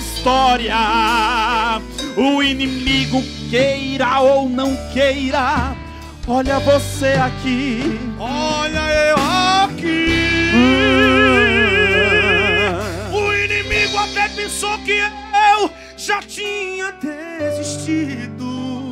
história. O inimigo queira ou não queira, Olha você aqui. Olha eu aqui. O inimigo até pensou que eu já tinha desistido.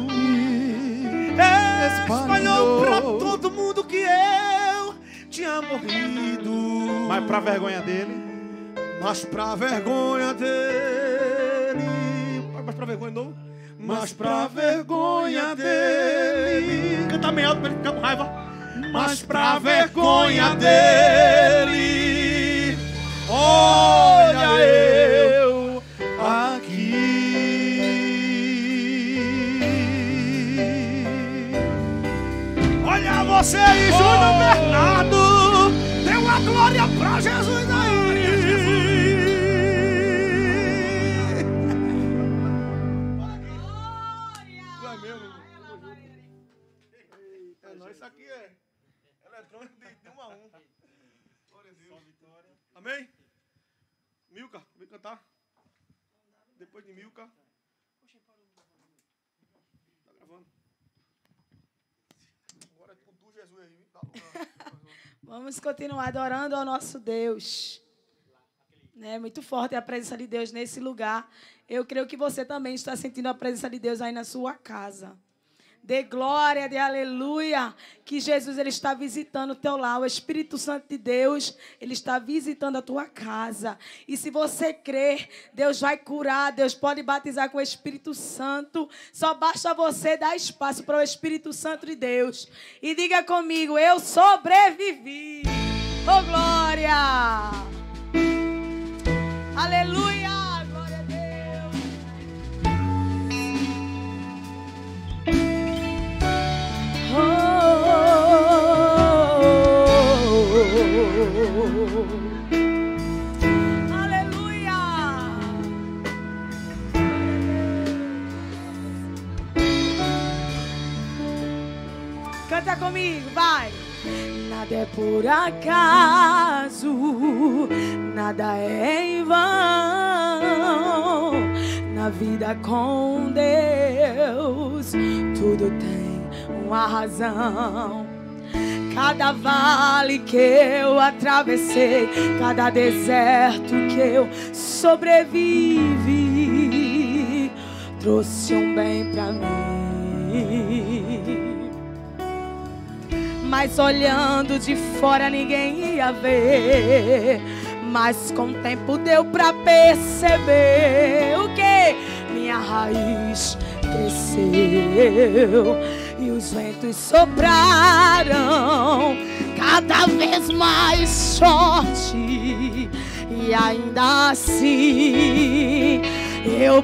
Espalhou pra todo mundo que eu tinha morrido. Mas pra vergonha dele. Mas pra vergonha dele. Mas pra vergonha de novo. Mas pra vergonha dele. Canta meio alto pra ele ficar com raiva. Mas pra vergonha dele. Olha eu aqui. Olha você aí, Júnior Bernardo. Dê uma glória pra Jesus aí. Isso aqui é eletrônico de 1 a 1. Glória a Deus. Amém? Milka, vem cantar. Depois de Milka. Tá gravando. Agora é com Jesus aí. Vamos continuar adorando ao nosso Deus. É muito forte a presença de Deus nesse lugar. Eu creio que você também está sentindo a presença de Deus aí na sua casa. Dê glória, dê aleluia, que Jesus ele está visitando o teu lar. O Espírito Santo de Deus, ele está visitando a tua casa. E se você crer, Deus vai curar, Deus pode batizar com o Espírito Santo. Só basta você dar espaço para o Espírito Santo de Deus. E diga comigo, eu sobrevivi. Oh, glória! Aleluia! Aleluia! Canta comigo, vai! Nada é por acaso, nada é em vão. Na vida com Deus, tudo tem uma razão. Cada vale que eu atravessei, cada deserto que eu sobrevivi, trouxe um bem pra mim. Mas olhando de fora ninguém ia ver. Mas com o tempo deu pra perceber o que? Minha raiz cresceu e os ventos sopraram cada vez mais forte. E ainda assim eu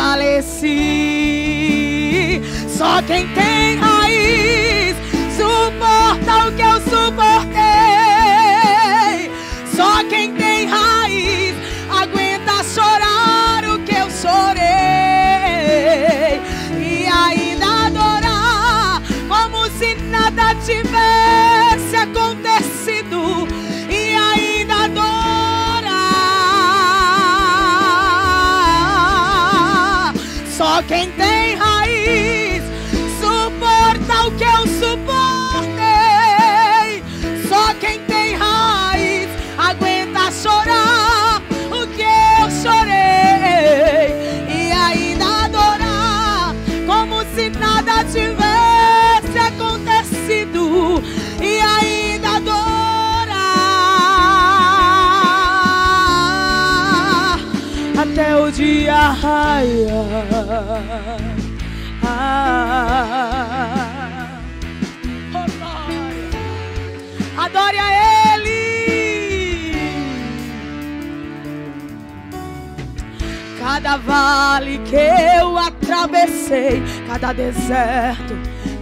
prevaleci. Só quem tem raiz suporta o que eu suportei. Só quem tem raiz aguenta chorar o que eu chorei. E ainda adorar como se nada tivesse acontecido. E ainda adorar. Só quem tem raiz suporta o que eu suportei. Só quem tem raiz aguenta chorar o que eu chorei. E ainda adorar como se nada tivesse acontecido. E ainda adorar até o dia raiar. Oh, glória. Adore a Ele. Cada vale que eu atravessei, cada deserto,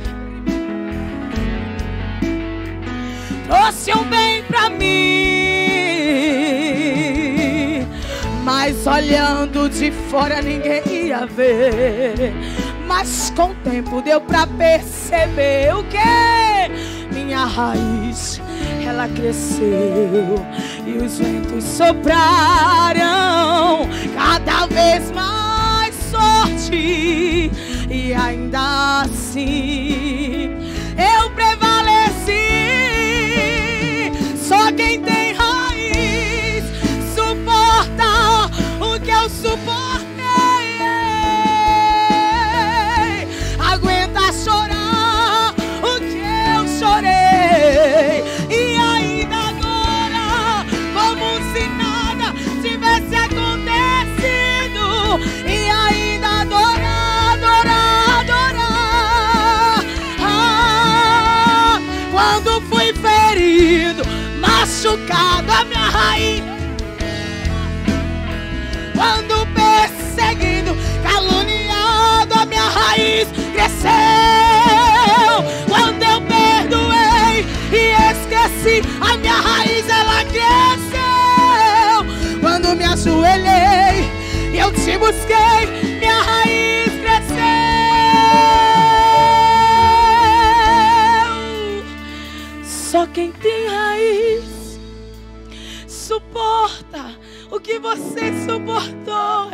trouxe um bem pra mim. Mas olhando de fora ninguém ia ver. Mas com o tempo deu pra perceber o que? Minha raiz, ela cresceu e os ventos sopraram cada vez mais forte. E ainda assim eu Quando fui ferido, machucado, a minha raiz. Quando perseguido, caluniado, a minha raiz cresceu. Quando eu perdoei e esqueci, a minha raiz ela cresceu. Quando me ajoelhei e eu te busquei, minha raiz cresceu. Só quem tem raiz suporta o que você suportou.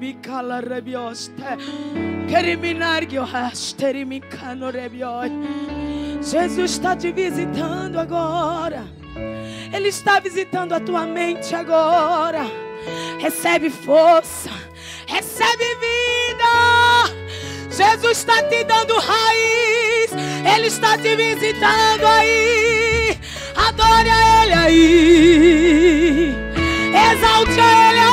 Jesus está te visitando agora. Ele está visitando a tua mente agora. Recebe força, recebe vida. Jesus está te dando raiz. Ele está te visitando aí. Adore a Ele aí. Exalte a Ele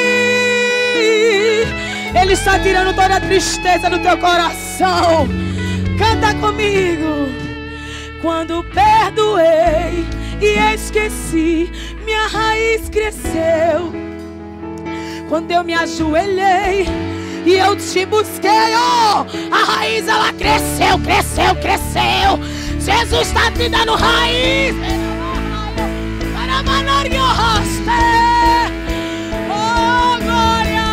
aí. Ele está tirando toda a tristeza do teu coração. Canta comigo. Quando perdoei e esqueci, minha raiz cresceu. Quando eu me ajoelhei e eu te busquei, oh, a raiz ela cresceu, cresceu, cresceu. Jesus está te dando raiz. Oh, glória.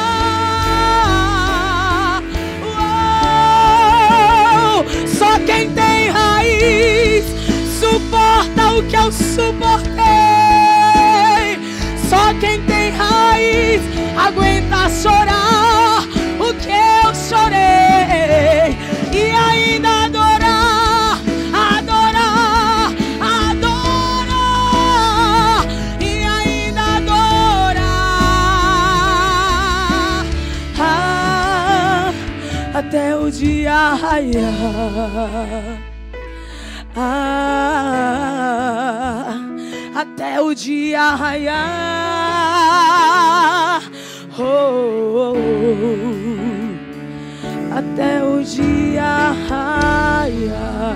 Oh, só quem tem raiz suporta o que eu suportei. Só quem tem raiz aguenta chorar o que eu chorei. E ainda adorar, adorar, adorar. E ainda adorar até o dia raiar. Até o dia raiar. Oh, oh, oh. Até o dia raiar.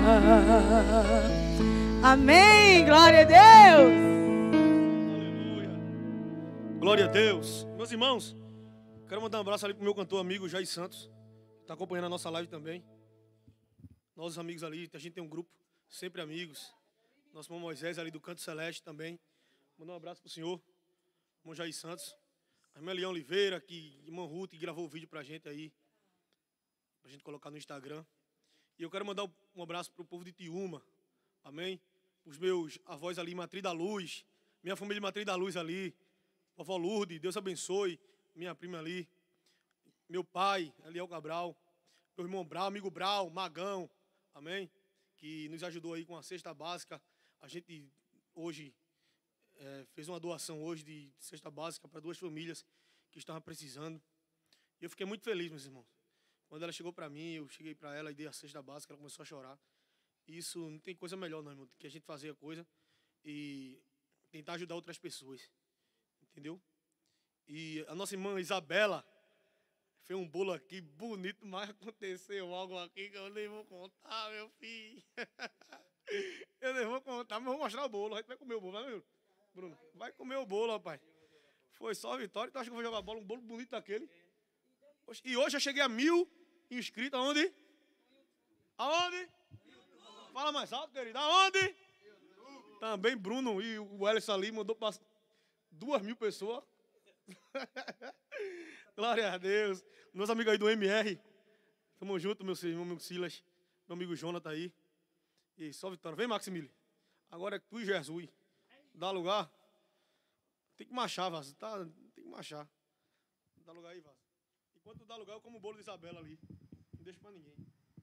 Amém. Glória a Deus. Aleluia. Glória a Deus. Meus irmãos, quero mandar um abraço ali pro meu cantor amigo Jair Santos. Está acompanhando a nossa live também. Nossos amigos ali, a gente tem um grupo, sempre amigos. Nosso irmão Moisés ali do Canto Celeste também. Mandar um abraço pro senhor, irmão Jair Santos. A irmã Leão Oliveira, irmã Ruth, que gravou o vídeo pra gente aí. Pra gente colocar no Instagram. E eu quero mandar um abraço pro povo de Tiúma. Amém? Os meus avós ali, Matriz da Luz. Minha família Matriz da Luz ali. Vovó Lourdes, Deus abençoe. Minha prima ali. Meu pai, Eliel Cabral. Meu irmão Brau, amigo Brau, Magão. Amém? Que nos ajudou aí com a cesta básica. A gente hoje fez uma doação hoje de cesta básica para 2 famílias que estavam precisando. E eu fiquei muito feliz, meus irmãos. Quando ela chegou para mim, eu cheguei para ela e dei a cesta básica, ela começou a chorar. E isso não tem coisa melhor, não, irmão, do que a gente fazer a coisa e tentar ajudar outras pessoas. Entendeu? E a nossa irmã Isabela fez um bolo aqui bonito, mas aconteceu algo aqui que eu nem vou contar, meu filho. Eu nem vou contar, mas vou mostrar o bolo. A gente vai comer o bolo, vai, Bruno? Vai comer o bolo, rapaz. Foi só a vitória. Então acho que eu vou jogar bola, um bolo bonito daquele. E hoje eu cheguei a 1000 inscritos. Aonde? Aonde? Fala mais alto, querido. Aonde? Também Bruno e o Ellison ali mandou para 2000 pessoas. Glória a Deus. Meus amigos aí do MR. Tamo junto, meu amigo Silas. Meu amigo Jonathan aí. E só vitória. Vem, Maximiliano. Agora é tu e Jesus. Dá lugar. Tem que marchar, Vaso. Tá, tem que marchar. Dá lugar aí, Vaso. Enquanto tu dá lugar, eu como o bolo de Isabela ali. Não deixo pra ninguém.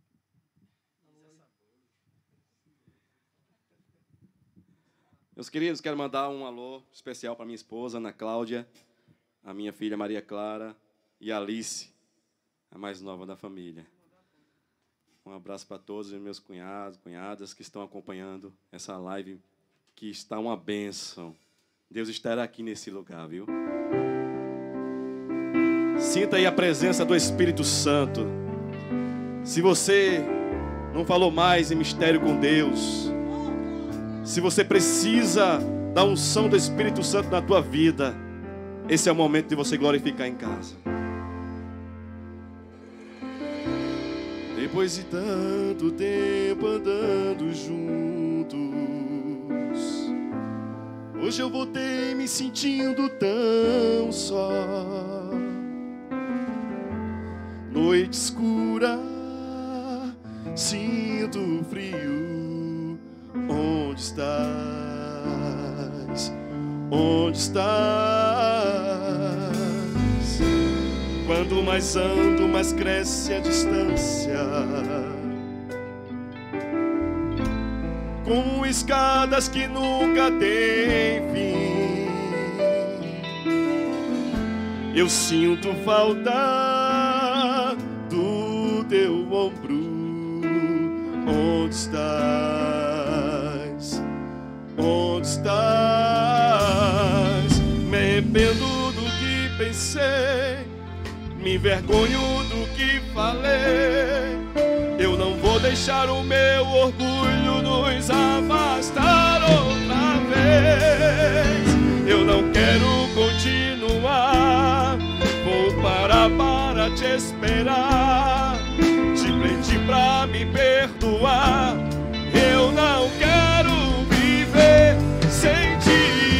Meus queridos, quero mandar um alô especial para minha esposa, Ana Cláudia, a minha filha Maria Clara e a Alice, a mais nova da família. Um abraço para todos os meus cunhados, cunhadas que estão acompanhando essa live, que está uma bênção. Deus estará aqui nesse lugar, viu? Sinta aí a presença do Espírito Santo. Se você não falou mais em mistério com Deus, Se você precisa da unção do Espírito Santo na tua vida, esse é o momento de você glorificar em casa. Depois de tanto tempo andando juntos, hoje eu voltei me sentindo tão só. Noite escura, sinto frio. Onde estás? Onde estás? Quando mais ando, mais cresce a distância. Com escadas que nunca têm fim, eu sinto falta do teu ombro. Onde estás? Onde estás? Me arrependo do que pensei, me envergonho do que falei. Eu não vou deixar o meu orgulho nos afastar outra vez. Eu não quero continuar, vou parar para te esperar. Te pedi pra me perdoar, eu não quero viver sem ti.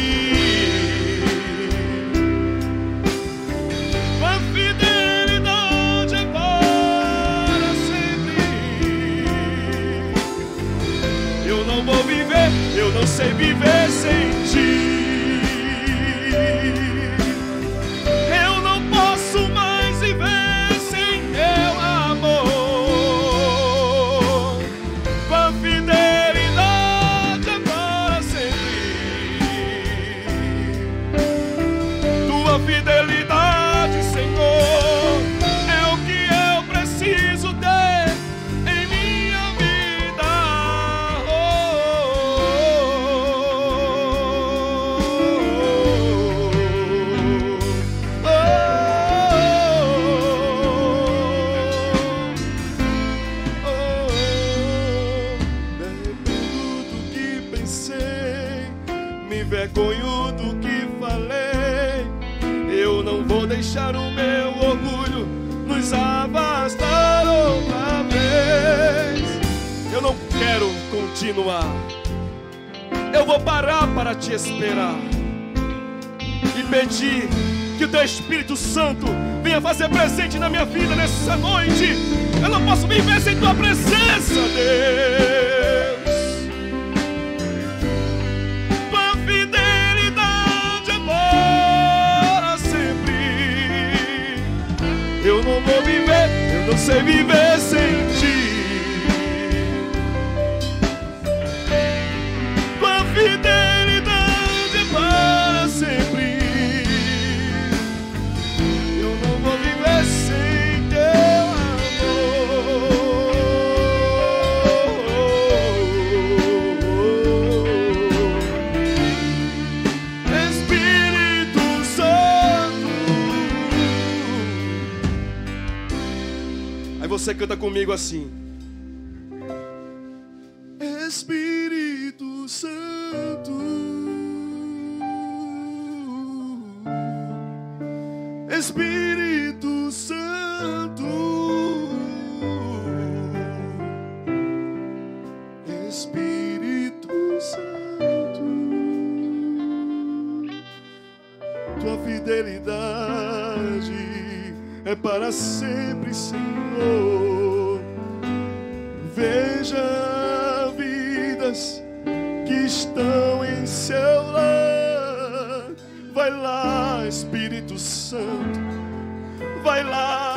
A fidelidade é para sempre. Eu não vou viver, eu não sei viver sem ti. Eu não posso mais viver sem teu amor. A fidelidade é para sempre. Tua fidelidade, Senhor, é o que eu preciso ter em minha vida. Dependo do que pensei, me envergonho do que falei. Eu não vou deixar o meu orgulho nos afastar outra vez. Eu não quero continuar, eu vou parar para te esperar e pedir que o teu Espírito Santo venha fazer presente na minha vida nessa noite. Eu não posso viver sem tua presença, Deus. Tua fidelidade é para sempre. Eu não vou viver, eu não sei viver sem ti. Tua fidelidade é para sempre. Eu não vou viver sem teu amor. Espírito Santo. Aí você canta comigo assim. Espírito Santo, Espírito Santo, Espírito Santo, tua fidelidade é para sempre, Senhor. Veja vidas que estão em seu lar. Vai lá, Espírito Santo, vai lá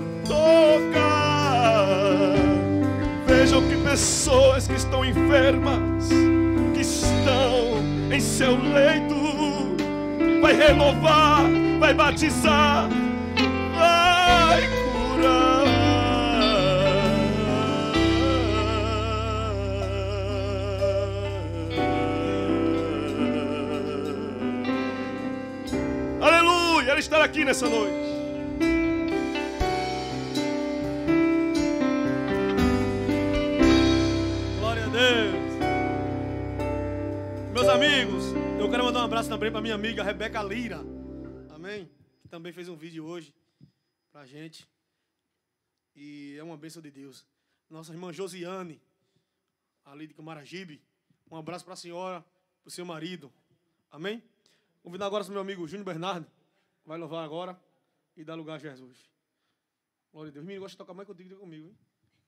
tocar. Vejam que pessoas que estão enfermas, que estão em seu leito, vai renovar, vai batizar, vai curar. Aleluia, Ele está aqui nessa noite. Glória a Deus. amigos, eu quero mandar um abraço também para minha amiga Rebeca Lira. Amém? Que também fez um vídeo hoje pra gente. E é uma bênção de Deus. Nossa irmã Josiane, ali de Camaragibe. Um abraço para a senhora, para o seu marido. Amém? Convidar agora o meu amigo Júnior Bernardo. Vai louvar agora e dar lugar a Jesus. Glória a Deus. Menino, gosta de tocar mais que eu digo comigo, hein?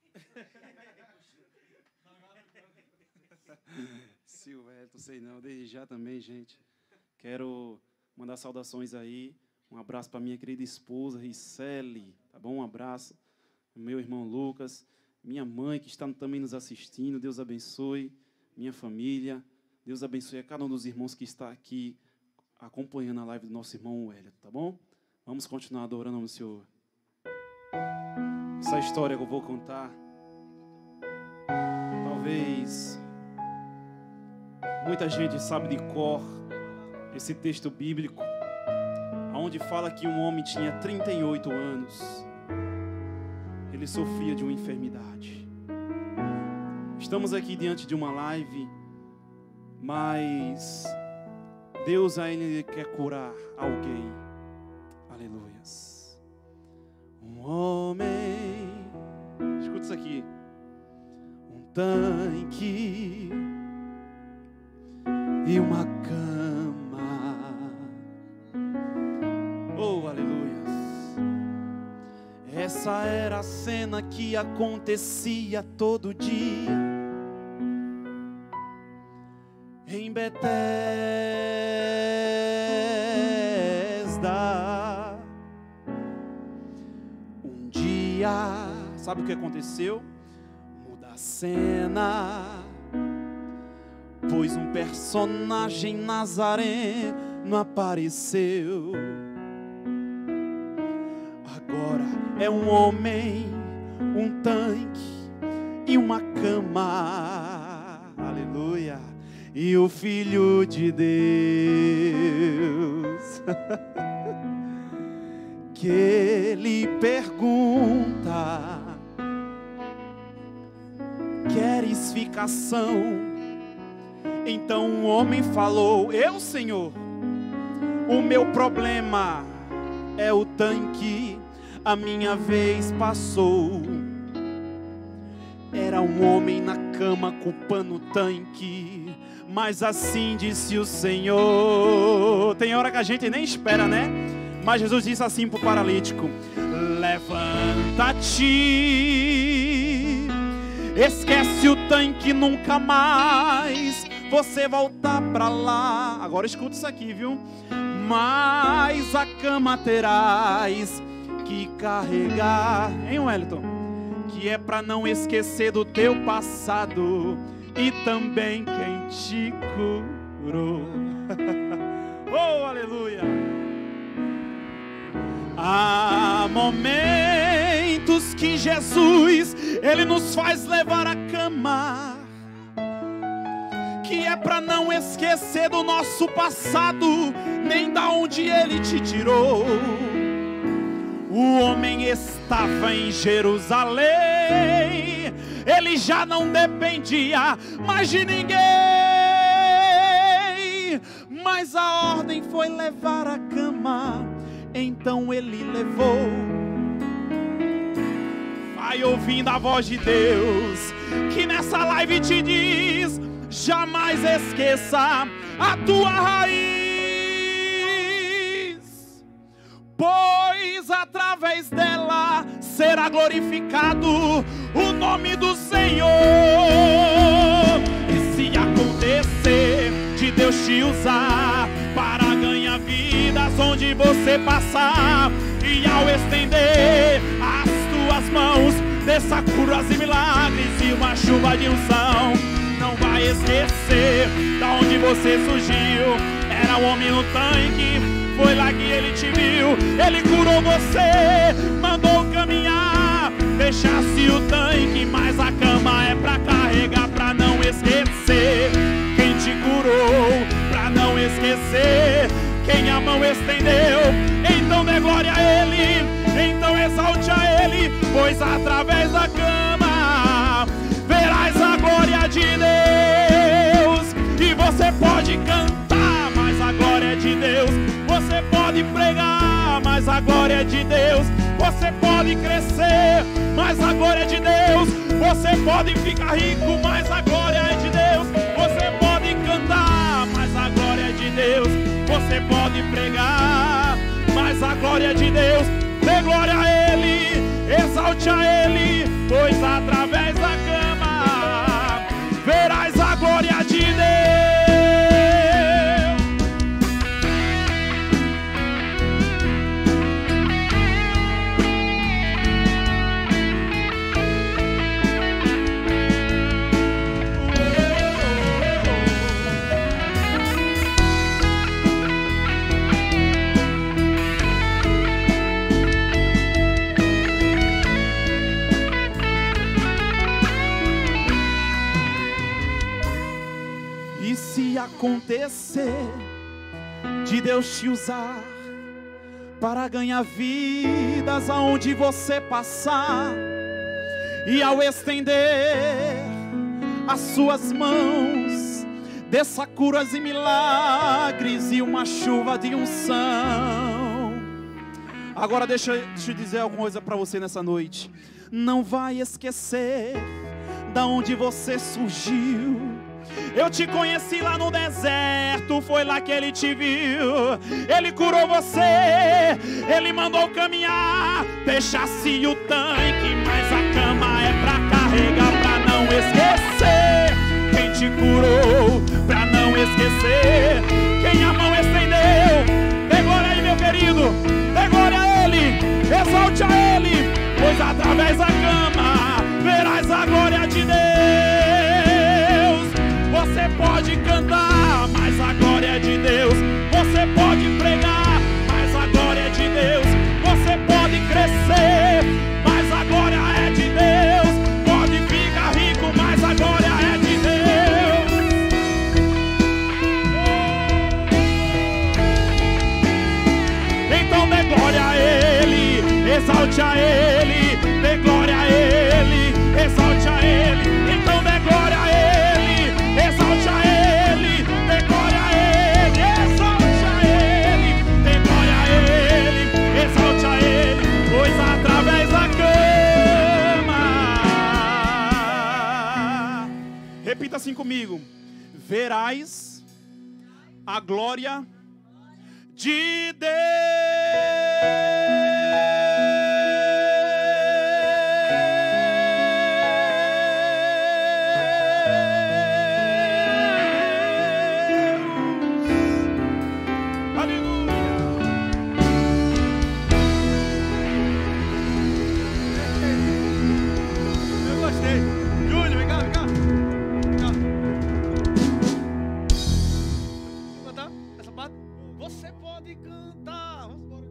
Silvestre, sei não. Desde já também, gente. Quero mandar saudações aí. Um abraço para minha querida esposa, Ricele. Tá bom? Um abraço. Meu irmão Lucas. Minha mãe que está também nos assistindo. Deus abençoe. Minha família. Deus abençoe a cada um dos irmãos que está aqui acompanhando a live do nosso irmão Wellington. Tá bom? Vamos continuar adorando o Senhor. Essa história que eu vou contar, talvez muita gente sabe de cor esse texto bíblico, onde fala que um homem tinha 38 anos, ele sofria de uma enfermidade. Estamos aqui diante de uma live, mas Deus ainda quer curar alguém. Aleluias. Um homem, escuta isso aqui, um tanque e uma cama. Oh, aleluias. Essa era a cena que acontecia todo dia em Betesda. Um dia, sabe o que aconteceu? Muda a cena, pois um personagem nazareno apareceu. Agora é um homem, um tanque e uma cama. Aleluia. E o Filho de Deus que ele pergunta: queres ficação? Então o homem falou: eu, Senhor, o meu problema é o tanque, a minha vez passou. Era um homem na cama culpando o tanque, mas assim disse o Senhor. Tem hora que a gente nem espera, né? Mas Jesus disse assim para o paralítico: levanta-te, esquece o tanque, nunca mais você voltar para lá. Agora escuta isso aqui, viu? Mas a cama terás que carregar, hein, Wellington? Que é para não esquecer do teu passado e também quem te curou. Oh, aleluia! Há momentos que Jesus, ele nos faz levar a cama, que é para não esquecer do nosso passado, nem da onde ele te tirou. O homem estava em Jerusalém, ele já não dependia mais de ninguém, mas a ordem foi levar a cama, então ele levou. Vai ouvindo a voz de Deus, que nessa live te diz: jamais esqueça a tua raiz, pois através dela será glorificado o nome do Senhor. E se acontecer de Deus te usar para ganhar vidas onde você passar, e ao estender as tuas mãos, desça curas e milagres e uma chuva de unção. Não vai esquecer da onde você surgiu. Era um homem no tanque, foi lá que ele te viu. Ele curou você, mandou caminhar, deixasse o tanque, mas a cama é pra carregar, pra não esquecer quem te curou, pra não esquecer quem a mão estendeu. Então dê glória a ele, então exalte a ele, pois através da cama verás a glória de Deus, e você pode mas a glória é de Deus. Você pode crescer, mas a glória é de Deus. Você pode ficar rico, mas a glória é de Deus. Você pode cantar, mas a glória é de Deus. Você pode pregar, mas a glória é de Deus. Dê glória a Ele, exalte a Ele, pois através da cama verás a glória de Deus. Acontecer de Deus te usar para ganhar vidas aonde você passar, e ao estender as suas mãos desça curas e milagres e uma chuva de unção. Agora deixa eu te dizer alguma coisa para você nessa noite. Não vai esquecer da onde você surgiu. Eu te conheci lá no deserto, foi lá que Ele te viu. Ele curou você, Ele mandou caminhar, deixasse o tanque, mas a cama é pra carregar, pra não esquecer quem te curou, pra não esquecer quem a mão estendeu. Dê glória aí, meu querido, dê glória a Ele, exalte a Ele, pois através da cama verás a glória de Deus. Você pode cantar, mas a glória é de Deus. Você pode pregar, mas a glória é de Deus. Você pode crescer, mas a glória é de Deus. Pode ficar rico, mas a glória é de Deus. Então dê glória a Ele, exalte a Ele. Dê glória a Ele, exalte a Ele. Então dê glória a Ele. Exalte a Ele, dê glória a Ele, exalte a Ele, dê glória a Ele, exalte a Ele, pois através da cama. Repita assim comigo: verás a glória de Deus. Você pode cantar. Vamos embora.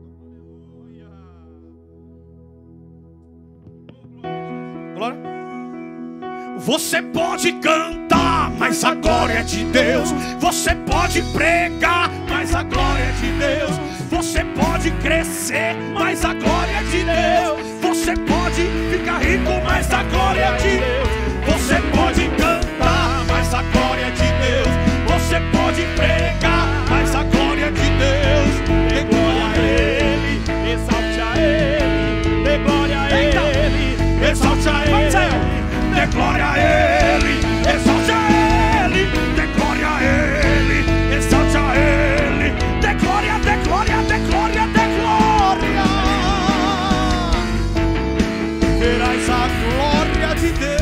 Glória. Você pode cantar, mas a glória é de Deus. Você pode pregar, mas a glória é de Deus. Você pode crescer, mas a glória é de Deus. Você pode ficar rico, mas a glória é de Deus. Você pode cantar, mas a glória é de Deus. Você pode pregar, mas a glória é de Deus. Dê glória a Ele, exalte a Ele. Dê glória a Ele, exalte a Ele. Dê glória a Ele, exalte a Ele. Dê glória a Ele, exalte a Ele. Dê glória, dê glória, dê glória, dê glória. Verás a glória de Deus.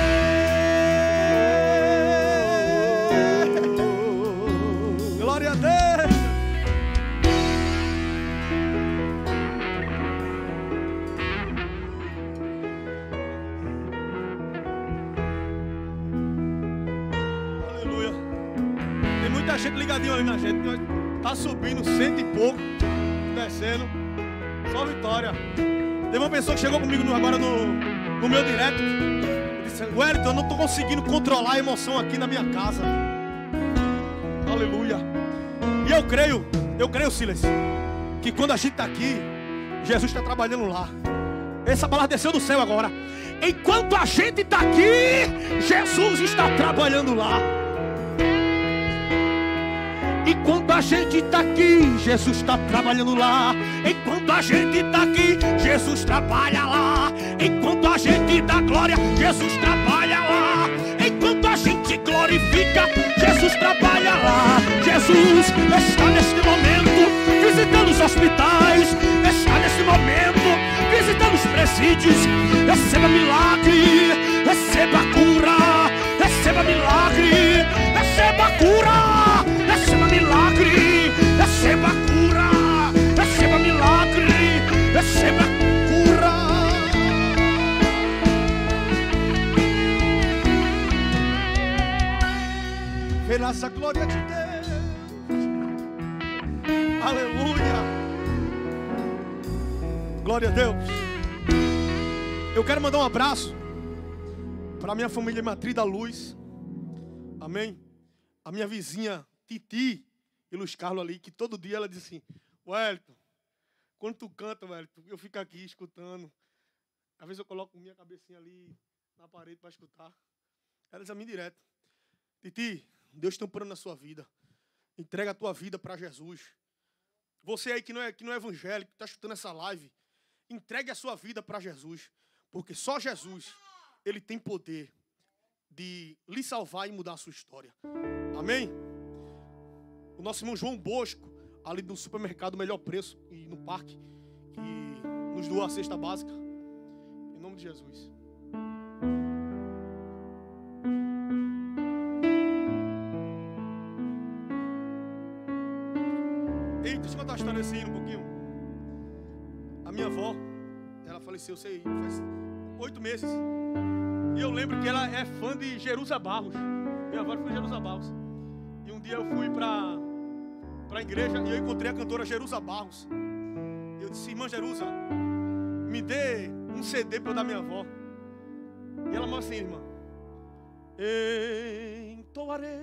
Glória a Deus. Aleluia. Tem muita gente ligadinha ali na gente. Tá subindo 100 e pouco, descendo. Só vitória. Teve uma pessoa que chegou comigo agora no meu direto. Disse: Wellington, eu não estou conseguindo controlar a emoção aqui na minha casa. Aleluia. E eu creio, Silas, que quando a gente está aqui, Jesus está trabalhando lá. Essa palavra desceu do céu agora. Enquanto a gente está aqui, Jesus está trabalhando lá. E quando a a gente tá aqui, Jesus tá trabalhando lá. Enquanto a gente tá aqui, Jesus trabalha lá. Enquanto a gente dá glória, Jesus trabalha lá. Enquanto a gente glorifica, Jesus trabalha lá. Jesus está neste momento visitando os hospitais, está neste momento visitando os presídios. Receba milagre, receba cura, receba milagre, receba cura, receba milagre, receba cura, receba milagre, receba cura. Verás a glória de Deus. Aleluia. Glória a Deus. Eu quero mandar um abraço para minha família Matriz da Luz. Amém. A minha vizinha Titi e Luiz Carlos ali, que todo dia ela diz assim: Wellington, quando tu canta, Wellington, eu fico aqui escutando. Às vezes eu coloco minha cabecinha ali na parede para escutar. Ela diz a mim direto: Titi, Deus tem um plano na sua vida. Entrega a tua vida para Jesus. Você aí que não é evangélico, que está escutando essa live, entregue a sua vida para Jesus. Porque só Jesus, Ele tem poder de lhe salvar e mudar a sua história. Amém? O nosso irmão João Bosco, ali do supermercado Melhor Preço e no parque, que nos doou a cesta básica. Em nome de Jesus. Ei, deixa eu contar uma história assim um pouquinho. A minha avó, ela faleceu, sei, faz 8 meses. E eu lembro que ela é fã de Jerusa Barros. Minha avó foi de Jerusa Barros. E um dia eu fui para a igreja e eu encontrei a cantora Jerusa Barros. Eu disse: irmã Jerusa, me dê um CD para eu dar minha avó. E ela falou assim: irmã, entoarei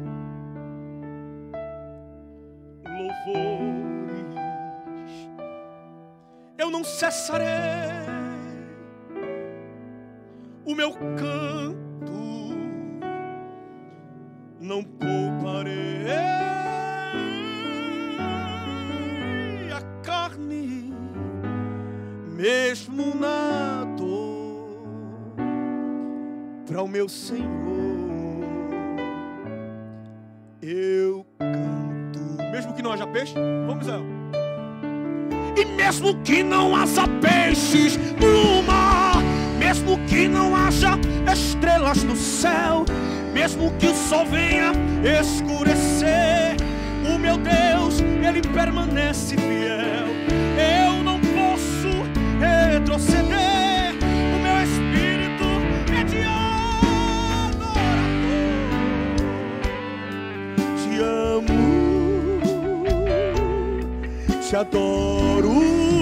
louvores, eu não cessarei o meu canto, não pouparei a carne, mesmo na dor, para o meu Senhor eu canto. Mesmo que não haja peixe, vamos lá. E mesmo que não haja peixes no mar, mesmo que não haja estrelas no céu, mesmo que o sol venha escurecer, o meu Deus, Ele permanece fiel. Eu não posso retroceder, o meu espírito é de adorador. Te amo, te adoro,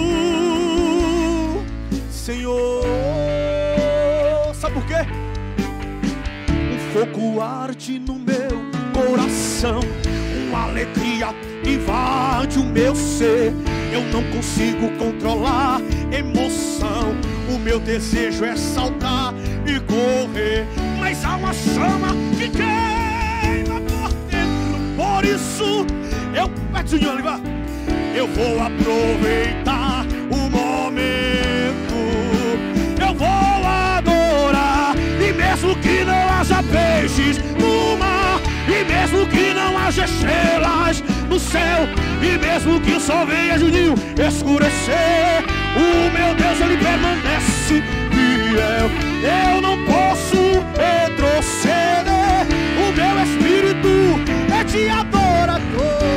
Senhor. Sabe por quê? Um fogo arde no meu coração, uma alegria invade o meu ser. Eu não consigo controlar emoção, o meu desejo é saltar e correr, mas há uma chama que queima por dentro. Por isso eu eu vou aproveitar o momento, eu vou adorar. E mesmo que não haja peixes no mar, e mesmo que não haja estrelas no céu, e mesmo que o sol venha, Juninho, escurecer, o meu Deus, Ele permanece fiel. Eu não posso retroceder, o meu espírito é de adorador.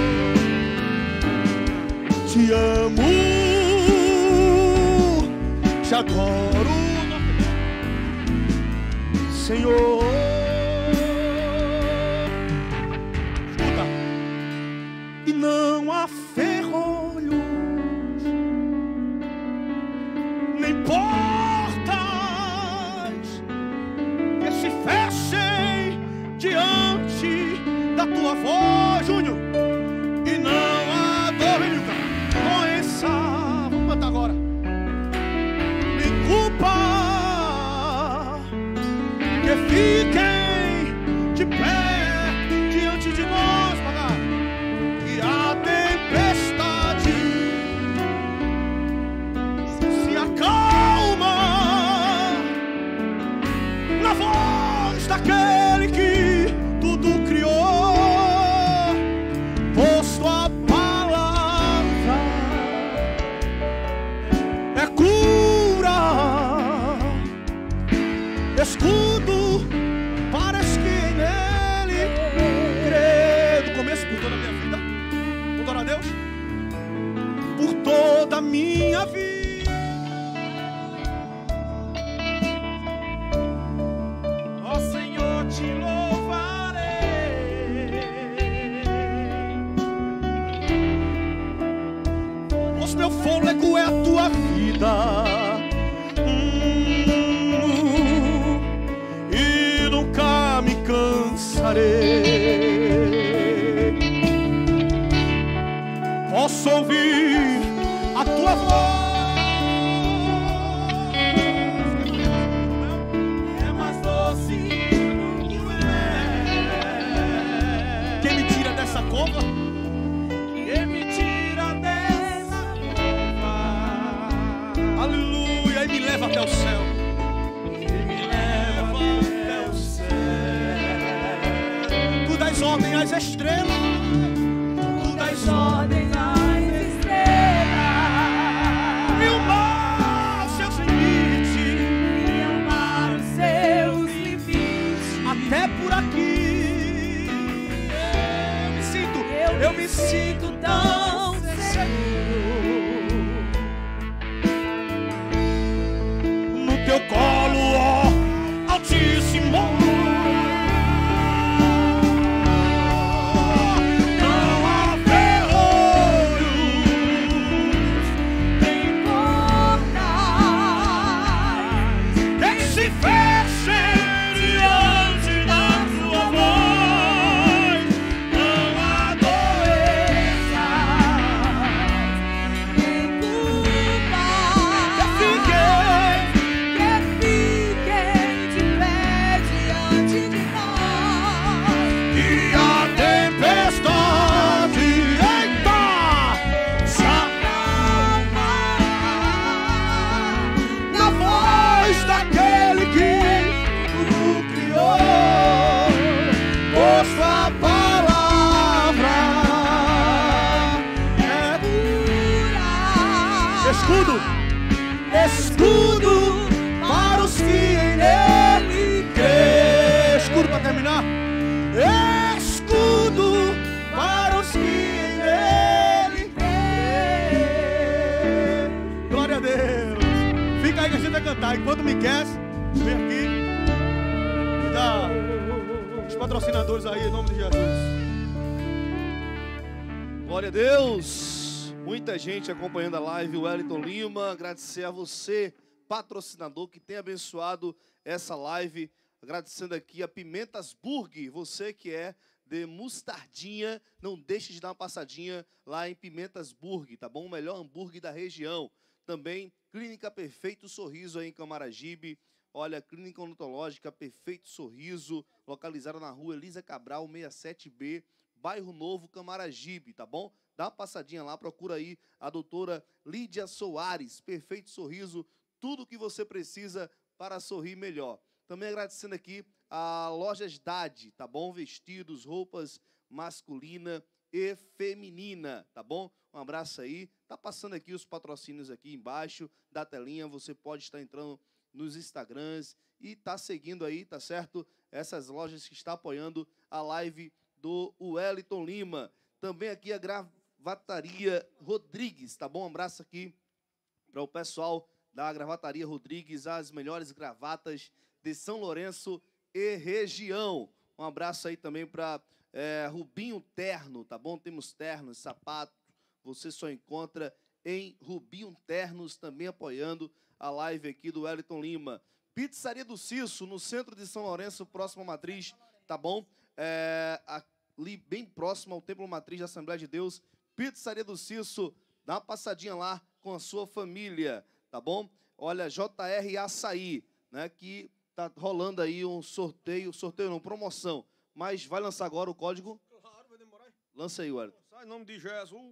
Te amo, te adoro, Senhor. Escuta. E não há ferrolhos, nem portas que se fechem diante da tua voz, Júnior. E não há dor, com essa, vamos cantar agora, nem culpa que fiquem de pé diante de nós, pagar. louvarei. Posso ouvir a tua voz. É mais doce que o mel. Quem me tira dessa cova? Quem me tira dessa cova? Aleluia, e me leva até o céu. Ordem às estrelas, tu dás ordem às estrelas, e o mar seus limites, e o mar seus limites, até por aqui eu me sinto tão seguro no teu colo, ó Altíssimo. Escudo para os que em nele crê. Escudo para terminar. Escudo para os que em nele crê. Glória a Deus. Fica aí que a gente vai cantar. Enquanto me quer, vem aqui e dá os patrocinadores aí em nome de Jesus. Glória a Deus. Muita gente acompanhando a live, o Wellington Lima, agradecer a você, patrocinador, que tem abençoado essa live, agradecendo aqui a Pimentas Burg, você que é de Mostardinha, não deixe de dar uma passadinha lá em Pimentas Burg, tá bom? O melhor hambúrguer da região. Também, Clínica Perfeito Sorriso aí em Camaragibe, olha, Clínica Odontológica Perfeito Sorriso, localizada na rua Elisa Cabral, 67B, Bairro Novo, Camaragibe, tá bom? Dá uma passadinha lá, procura aí a doutora Lídia Soares, Perfeito Sorriso, tudo o que você precisa para sorrir melhor. Também agradecendo aqui a Lojas Dade, tá bom? Vestidos, roupas masculina e feminina, tá bom? Um abraço aí. Tá passando aqui os patrocínios aqui embaixo da telinha, você pode estar entrando nos Instagrams e tá seguindo aí, tá certo? Essas lojas que estão apoiando a live do Wellington Lima. Também aqui a Gravataria Rodrigues, tá bom? Um abraço aqui para o pessoal da Gravataria Rodrigues, as melhores gravatas de São Lourenço e região. Um abraço aí também para Rubinho Terno, tá bom? Temos ternos, sapatos, você só encontra em Rubinho Ternos, também apoiando a live aqui do Wellington Lima. Pizzaria do Cisso, no centro de São Lourenço, próximo à Matriz, tá bom? Ali bem próximo ao Templo Matriz da Assembleia de Deus. Pizzaria do Cisso, dá uma passadinha lá com a sua família, tá bom? Olha, JR Açaí, né, que tá rolando aí um sorteio não, promoção, mas vai lançar agora o código? Claro, vai demorar. Lança aí, Wellington. Em nome de Jesus.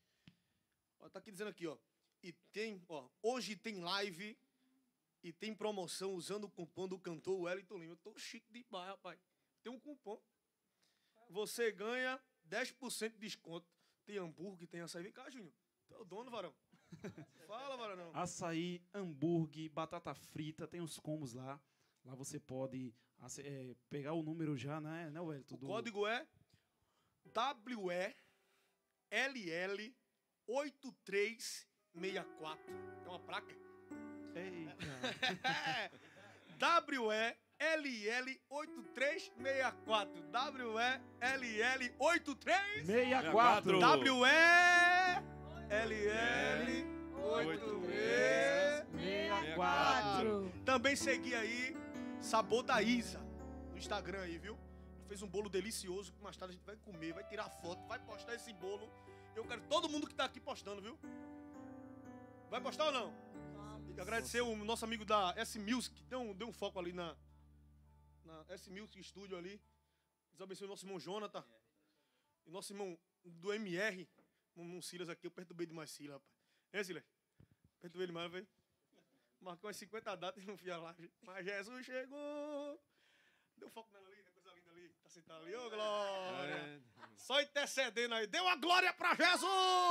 Ó, tá aqui dizendo aqui, ó. E tem, ó, hoje tem live e tem promoção usando o cupom do cantor Wellington Lima. Eu tô chique demais, rapaz. Tem um cupom. Você ganha 10% de desconto. Tem hambúrguer, tem açaí. Vem cá, Júnior. Tu é o dono, varão. Fala, varão. Açaí, hambúrguer, batata frita, tem os combos lá. Lá você pode pegar o número já, né, Wellington? O código é WELL8364. É uma placa? Eita. WELL8364. WELL8364. WELL8364. Também seguir aí Sabor da Isa no Instagram aí, viu? fez um bolo delicioso que mais tarde a gente vai comer, vai tirar foto, vai postar esse bolo. Eu quero todo mundo que está aqui postando, viu? Vai postar ou não? E agradecer o nosso amigo da S-Music, deu um foco ali na S-Music Studio ali. Deus abençoe o nosso irmão Jonathan. E nosso irmão do MR, o irmão Silas aqui. Eu perturbei demais Silas, rapaz. Silas? Perturbei demais, velho. Marcou umas 50 datas e não fiz a live. Mas Jesus chegou. Deu foco nela ali, coisa linda ali. Tá sentado ali. Ô, glória. Só intercedendo aí. Deu a glória pra Jesus!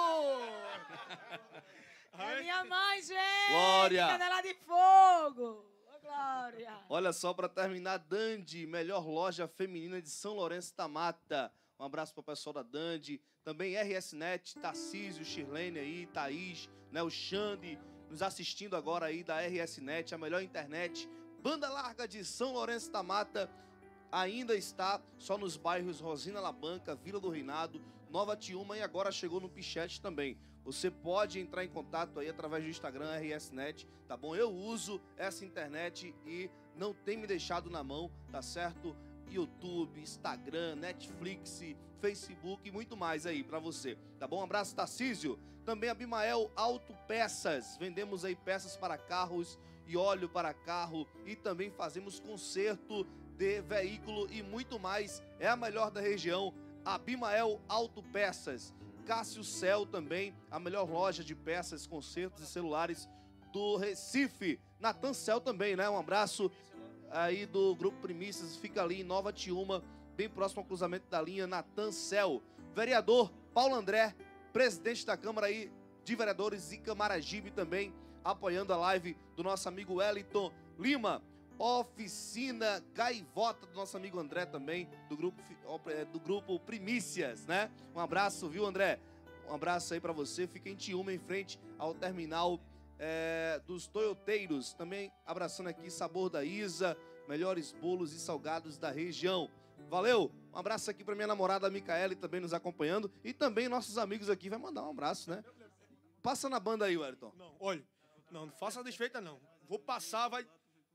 É minha mãe, gente! Glória! Canela de fogo! Ô, glória! Olha só, para terminar, Dandy, melhor loja feminina de São Lourenço da Mata. Um abraço para o pessoal da Dandy. Também RSNet, Tarcísio, Shirlene aí, Thaís, né, o Xande, nos assistindo agora aí da RSNet, a melhor internet. Banda larga de São Lourenço da Mata ainda está só nos bairros Rosina Labanca, Vila do Reinado, Nova Tiúma e agora chegou no Pichete também. Você pode entrar em contato aí através do Instagram RSNet, tá bom? Eu uso essa internet e não tem me deixado na mão, tá certo? YouTube, Instagram, Netflix, Facebook e muito mais aí pra você, tá bom? Um abraço, Tarcísio. Também Abimael Autopeças. Vendemos aí peças para carros e óleo para carro e também fazemos conserto de veículo e muito mais. É a melhor da região, Abimael Autopeças. Cássio Cel também, a melhor loja de peças, consertos e celulares do Recife. Natan Cel também, né? Um abraço aí do Grupo Primícias, fica ali em Nova Tiúma, bem próximo ao cruzamento da linha Natan Cel. Vereador Paulo André, presidente da Câmara aí de Vereadores e Camaragibe também, apoiando a live do nosso amigo Wellington Lima. Oficina Gaivota do nosso amigo André também, do grupo Primícias, né? Um abraço, viu, André? Um abraço aí pra você. Fica em Tiúma, em frente ao terminal dos Toyoteiros. Também abraçando aqui Sabor da Isa, melhores bolos e salgados da região. Valeu! Um abraço aqui pra minha namorada Micaele também nos acompanhando. E também nossos amigos aqui. Vai mandar um abraço, né? Passa na banda aí, Wellington. Não, olha, não faça desfeita não. Vou passar, vai...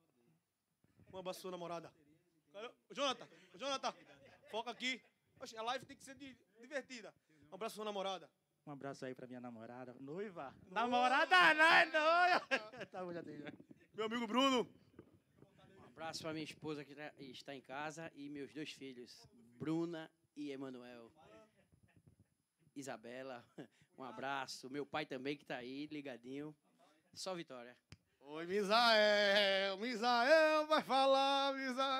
Um abraço à sua namorada. Ô, Jonathan, foca aqui. Oxe, a live tem que ser divertida. Um abraço à sua namorada. Um abraço aí pra minha namorada. Noiva? Namorada não é noiva. Tá bom, já tem. Meu amigo Bruno. Um abraço pra minha esposa que está em casa e meus 2 filhos, Bruna e Emanuel. Isabela, um abraço. Meu pai também que tá aí, ligadinho. Só vitória. Oi, Misael vai falar,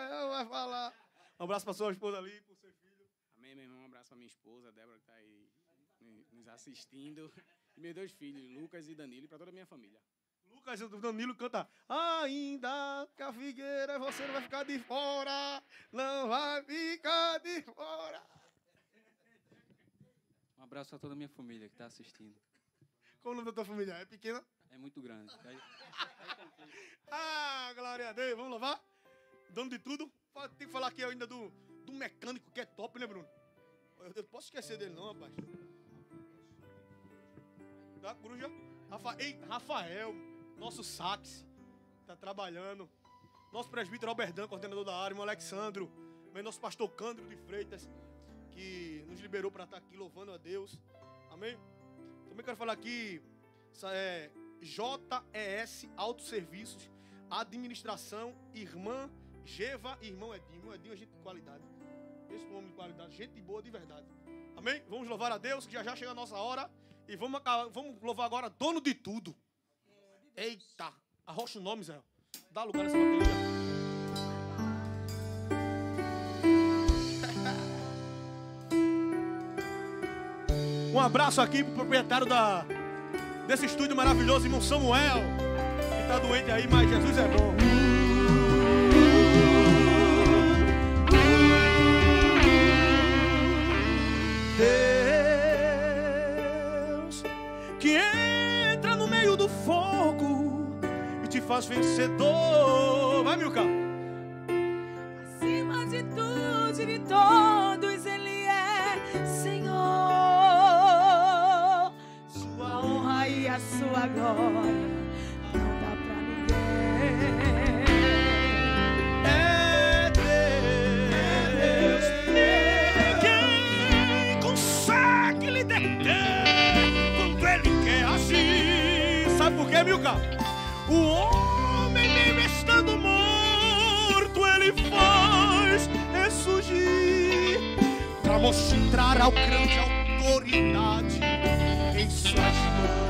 Um abraço pra sua esposa ali, pro seu filho. Amém, meu irmão. Um abraço pra minha esposa, Débora, que tá aí nos assistindo. E meus 2 filhos, Lucas e Danilo, e pra toda a minha família. Lucas e Danilo canta: ainda que a figueira você não vai ficar de fora, não vai ficar de fora. Um abraço a toda a minha família que tá assistindo. Qual o nome da tua família? É pequena? É muito grande. Glória a Deus. Vamos louvar? Dono de tudo. Tem que falar aqui ainda do mecânico que é top, né, Bruno? Eu posso esquecer dele não, rapaz. Da coruja. Rafael, nosso sax, tá trabalhando. Nosso presbítero Alberdan, coordenador da área, o Alexandro. Também nosso pastor Cândiro de Freitas, que nos liberou para estar aqui louvando a Deus. Amém? Também quero falar aqui, JES Autosserviços, Administração, Irmã Geva e Irmão Edinho. Irmão Edinho é gente de qualidade. Esse nome de qualidade, gente boa de verdade. Amém? Vamos louvar a Deus, que já chega a nossa hora. E vamos louvar agora dono de tudo. Eita! Arrocha o nome, Zé. Dá lugar nessa bateria. Um abraço aqui pro proprietário desse estúdio maravilhoso, irmão Samuel, que tá doente aí, mas Jesus é bom. Deus que entra no meio do fogo e te faz vencedor. Vai, Milka. Acima de tudo e de todos, Ele é Senhor. Sua honra e a sua glória não dá pra ninguém. É Deus Escuta. O homem mesmo estando morto, ele faz ressurgir para mostrar ao grande autoridade em suas mãos.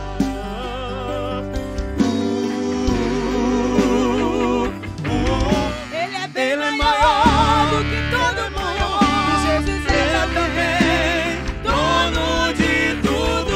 Ele é maior do que todo mundo. Jesus é também dono de tudo.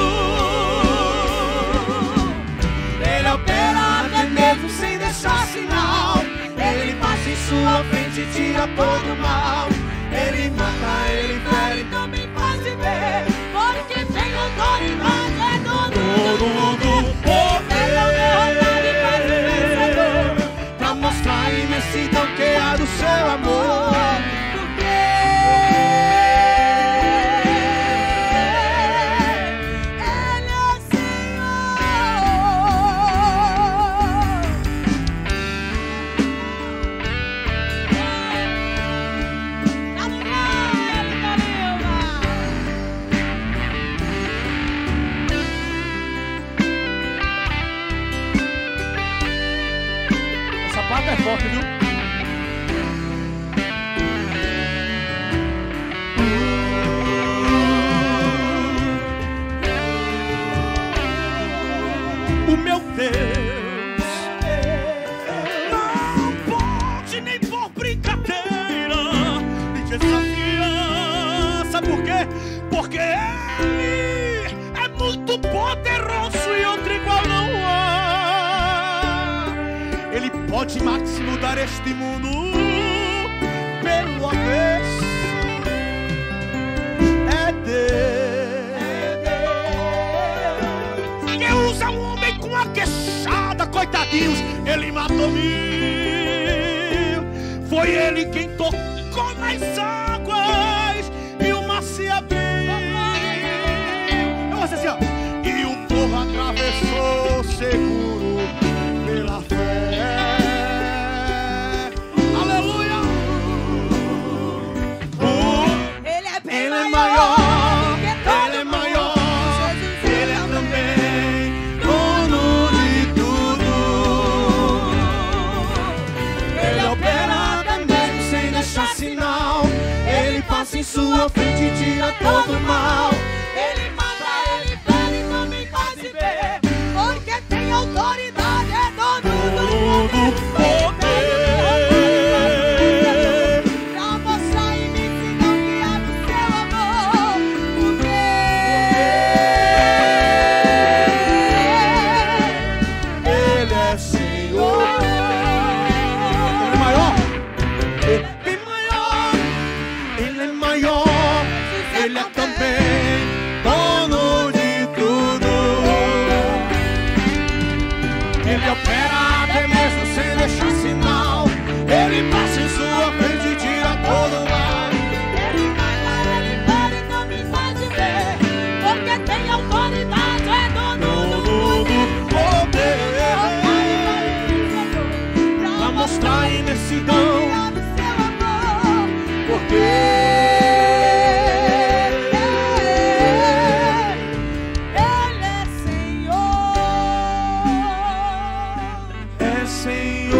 Ele opera até mesmo sem deixar sinal. Ele passa em sua frente e tira todo o mal. Ele mata, ele fere, também faz viver. Porque tem autoridade, é dono do poder. Ele é o derrotado e faz vencedor, pra mostrar a imensidão que há do seu amor. Porque Ele é Senhor. Essa parte é forte, viu? O meu Deus não pode nem por brincadeira me desafiar. Sabe por quê? Porque Ele é muito poderoso e outro igual não há. Ele pode, Max, mudar este mundo pelo avesso. É Deus que usa um homem com a queixada, coitadinhos. Ele matou 1000. Foi Ele quem tocou nas águas e o mar se abriu. Eu vou dizer assim, ó. E o povo atravessou seguro pela fé. Aleluia. Ele é bem Ele é maior. Ele é maior. Ele é também dono de tudo. Ele opera até mesmo sem deixar sinal. Ele passa em sua frente e tira todo o mal. Ele mata, ele fere e também faz viver. Porque tem autoridade, é dono do poder. Pra mostrar a imensidão que há no seu amor. Porque Ele é Senhor. Ele é maior. Ele é maior. Ele é maior. Ele é também dono de tudo. Ele opera até mesmo sem deixar sinal. Ele passa em sua frente e tira todo o mal. Ele mata, ele fere e também faz viver. Porque tem autoridade, é dono do poder. Pra mostrar a imensidão. Porque Ele é Senhor. é Senhor.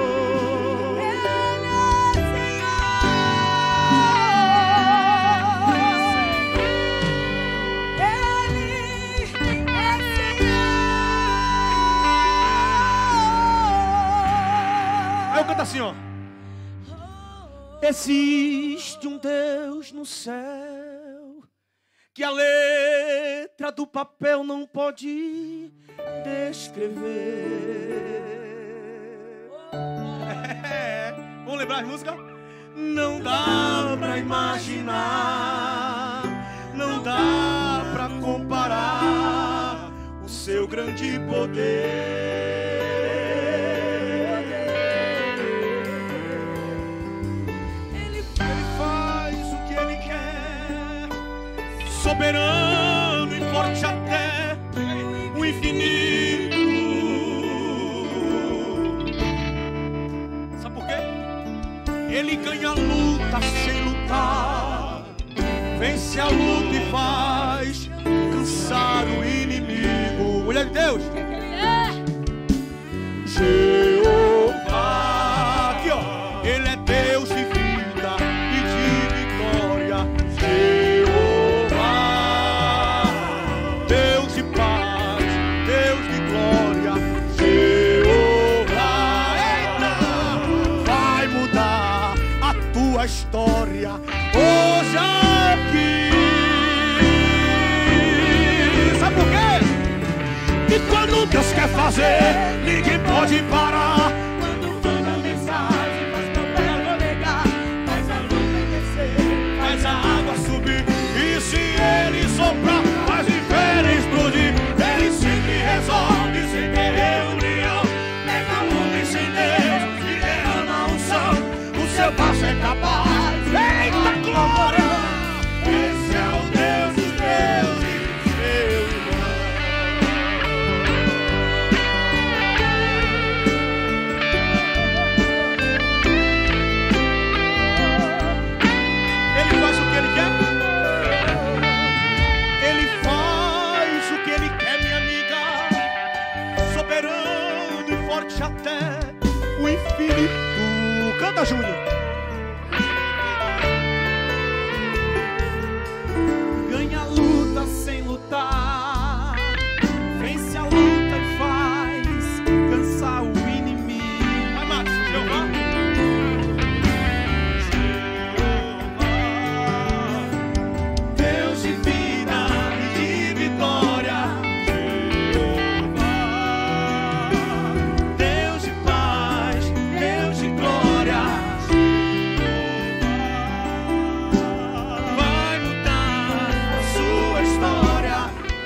Ele é Senhor. Ele é Senhor. Aí eu canto assim, ó. Existe um Deus no céu que a letra do papel não pode descrever. Vamos lembrar as músicas? Não dá pra imaginar, não dá pra comparar o seu grande poder. Ele faz o que Ele quer, soberano e forte até o infinito. Sabe por quê? Ele ganha a luta sem lutar, vence a luta e faz cansar o inimigo. Mulher de Deus, Jeová. Aqui, ó. Ele é Deus de vida e de vitória. Jeová. Deus de paz, Deus de glória. Jeová. Eita! Vai mudar a tua história hoje aqui. Sabe por quê? E quando Deus quer fazer, ninguém pode parar. Quando manda mensagem, faz papel vou negar. Faz a luz descer, Faz a água subir. E se ele soprar, faz o inferno explodir. Ele sempre resolve sem ter reunião. Pega a nuvem sem Deus e derrama a unção. O seu passo é capaz. Eita glória! Esse é o Deus dos deuses, meu irmão. Ele faz o que ele quer? Ele faz o que ele quer, minha amiga. Soberano e forte até o infinito. Canta, Júnior. Ganha a luta sem lutar, vence a luta e faz cansar o inimigo. Vai, Max, Jeová. Deus de vida e de vitória. Deus de paz, Deus de glória. Vai mudar a sua história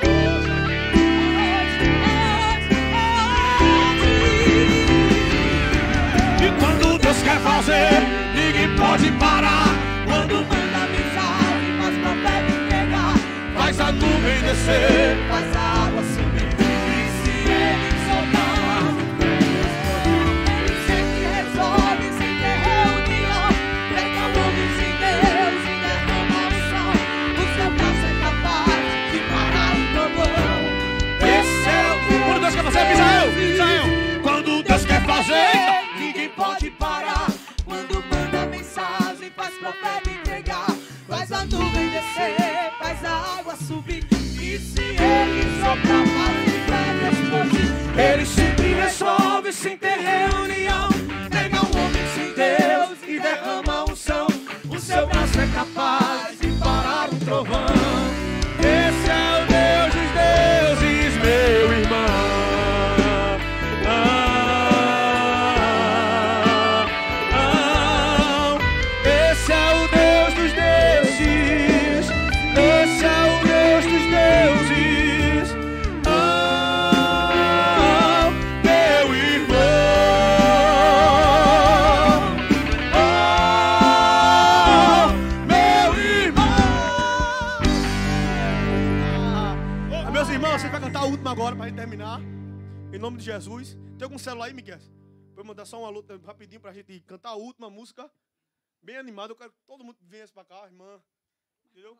E quando Deus quer fazer, ninguém pode parar. quando manda mensagem, faz papel entregar. Faz a nuvem descer. Faz a água subir. E se ele soltar, ele sempre resolve sem ter reunião. Pega a nuvem sem Deus e derrama o sol. O seu braço é capaz de parar o trovão. Esse é o que quando Deus quer fazer, Israel. Quando Deus quer fazer, Ninguém pode parar. Quando manda mensagem, faz profeta entregar. Faz a nuvem descer, faz a água subir. E se ele soprar, faz o inferno explodir. ele sempre resolve sem ter reunião. Pega um homem sem Deus e derrama a unção. O seu braço é capaz de parar um trovão. Esse é o Deus dos deuses, meu irmão. Esse é o Deus dos deuses. Esse é o Deus dos deuses. Meu irmão. Meu irmão. Meus irmãos, você vai cantar a última agora pra gente terminar. Em nome de Jesus. Tem algum celular aí, Miguel? Pra eu mandar só uma luta rapidinho pra gente cantar a última música. Bem animado. Eu quero que todo mundo venha pra cá, irmã. Entendeu?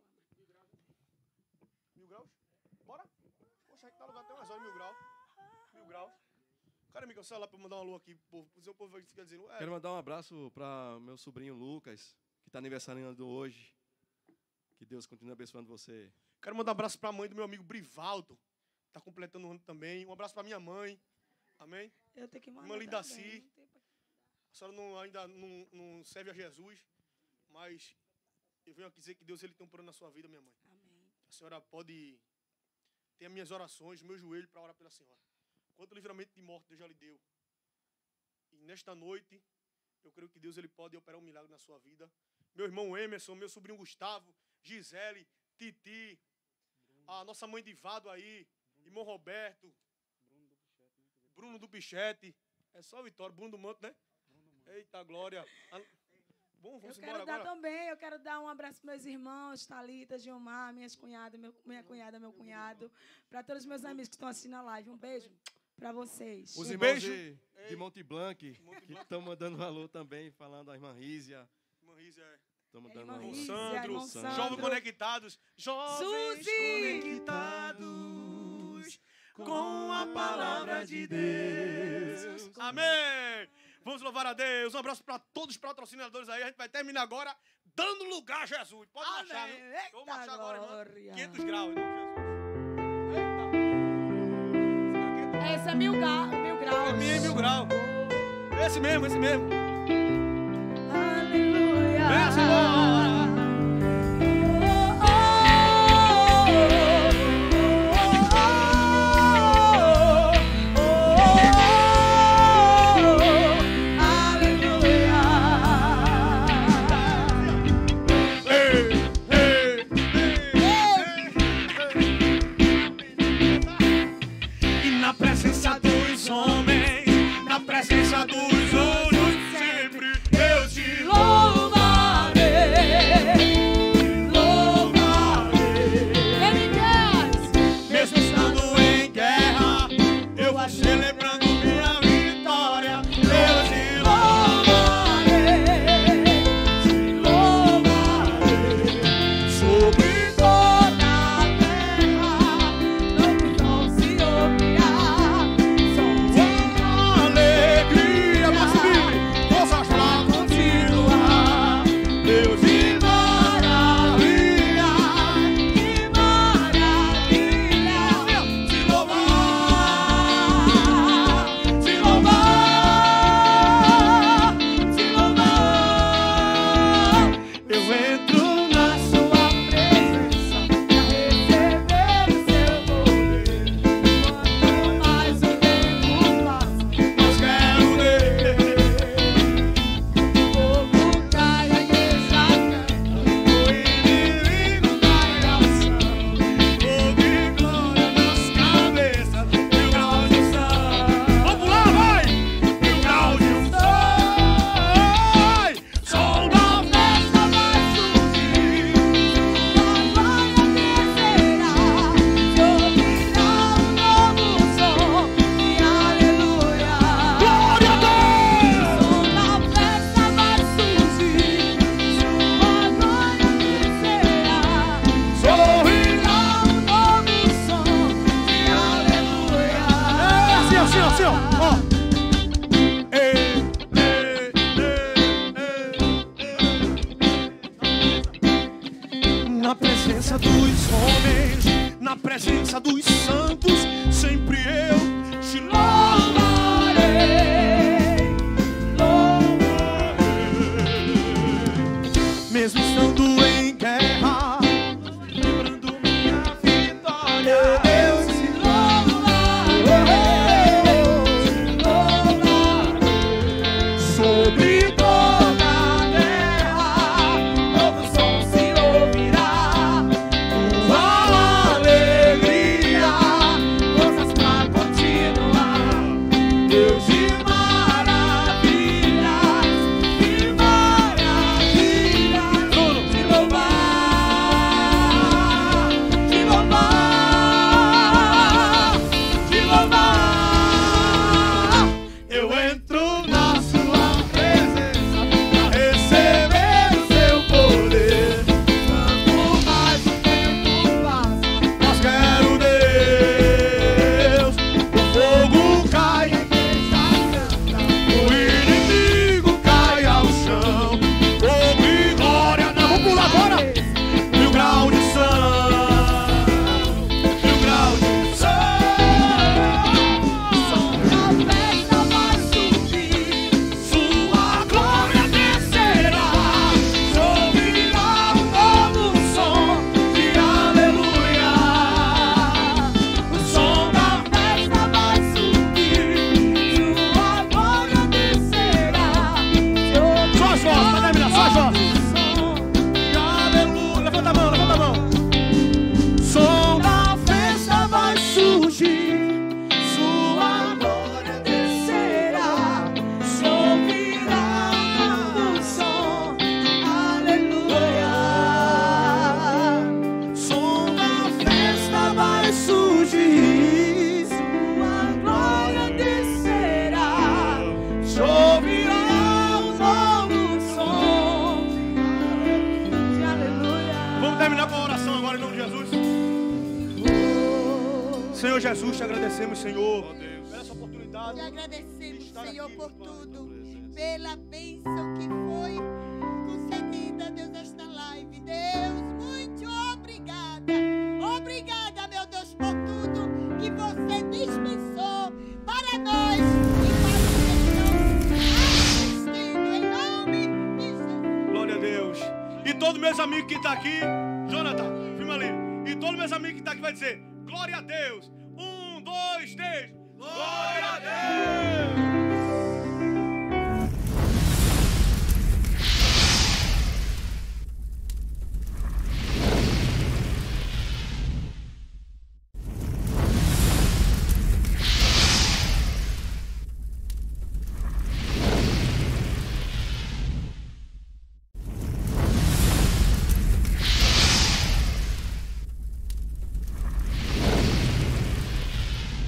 1000 graus? Bora? Poxa, que tá lugar até umas horas, 1000 graus. 1000 graus. Cara, Miguel, o celular pra eu mandar uma lua aqui pro povo. O povo vai ficar dizendo. Quero mandar um abraço para meu sobrinho Lucas, que está aniversariando hoje. Que Deus continue abençoando você. Quero mandar um abraço pra mãe do meu amigo Brivaldo. Tá completando um ano também. Um abraço pra minha mãe. Amém? Eu tenho que mandar. Irmã Lindaci. também. A senhora ainda não serve a Jesus, mas eu venho aqui dizer que Deus ele tem um plano na sua vida, minha mãe. Amém. A senhora pode ter as minhas orações, meu joelho para orar pela senhora. Quanto livramento de morte Deus já lhe deu. E nesta noite, eu creio que Deus ele pode operar um milagre na sua vida. Meu irmão Emerson, meu sobrinho Gustavo, Gisele, Titi, a nossa mãe de Vado aí, irmão Roberto, Bruno do Pichete. É só vitória, Bruno do Manto, né? Eita, glória. Bom, Eu vamos quero embora dar agora. também, eu quero dar um abraço para meus irmãos, Thalita, Gilmar, minhas cunhadas, minha cunhada, meu cunhado, para todos os meus amigos que estão assistindo a live. Um beijo para vocês. Os Um irmãos beijo. de Monte Blanc, que estão mandando valor também, falando a irmã Rízia. Irmã Rízia, Estão mandando Irmã valor. Rízia, Sandro, irmão Sandro. Jovens Conectados. Jovens Suzy. Conectados. com a palavra de Deus. Amém. Vamos louvar a Deus. Um abraço para todos os patrocinadores aí. A gente vai terminar agora dando lugar a Jesus. Pode marchar, viu? Vamos marchar agora, irmão. 500 graus, irmão Jesus. Esse é 1000 graus. É minha 1000 graus. Esse mesmo, esse mesmo. Aleluia. Vem, Senhor. Presença dos outros, sempre eu te louvarei, louvarei. Ele diz, mesmo estando em guerra, eu vou celebrando minha vitória. Eu te louvarei, sobre toda a terra, não vão se ouvirá. Alegria, mas livre, forças pra continuar. Deus de maravilha, te louvar, te louvar, te louvar. Eu entro na sua presença pra receber o seu poder. Quanto mais o tempo passa, mas quero ver. Fogo cai, a igreja canta, o inimigo cai ao chão. Fogo e glória nas cabeças, 1000 graus de unção. Vamos lá, vai! 1000 graus de unção. Som da festa vai surgir, sua glória descerá. Se ouvirá um novo som de aleluia. Glória a Deus! Som da festa vai surgir, sua glória descerá. Se ouvirá um novo som de aleluia. Assim, assim, assim, ó. Na presença dos homens, na presença dos santos, sempre eu te louvarei, louvarei. Mesmo estando em guerra, lembrando minha vitória, eu te louvarei, sobre toda a terra, novo som se ouvirá. Tua alegria, forças pra continuar. Deus de maravilhas, te louvar, te louvar, te louvar. Eu entro na sua presença pra receber o seu poder. Quanto mais o tempo passa, mas quero Deus. O fogo cai, a igreja canta, o inimigo cai ao chão. Fogo e glória, não, vamos pular agora. 1000 graus de unção, 1000 graus de unção. Som da festa vai subir, sua glória descerá. Se ouvirá um novo som de aleluia. O som da festa vai subir, sua glória descerá. Só as vozes, vai terminar, só as vozes. Aleluia, levanta a mão, levanta a mão. Som da festa vai surgir, sua glória descerá. Se ouvirá um som, aleluia. Som da festa vai surgir, sua glória descerá. Se ouvirá um novo som de aleluia. Vamos terminar com a oração agora em nome de Jesus. Senhor Jesus, te agradecemos, Senhor, pela essa oportunidade. Te agradecemos, estar Senhor, aqui, por meu Pai, tudo. Pela bênção que foi concedida, Deus, nesta live. Deus, muito obrigada. Obrigada, meu Deus, por tudo que você dispensou para nós e para os que estão assistindo, em nome de Jesus. Glória a Deus. E todos meus amigos que estão aqui, Jonathan, filma ali. E todos meus amigos que estão aqui vai dizer, glória a Deus. 1, 2, 3. Glória a Deus.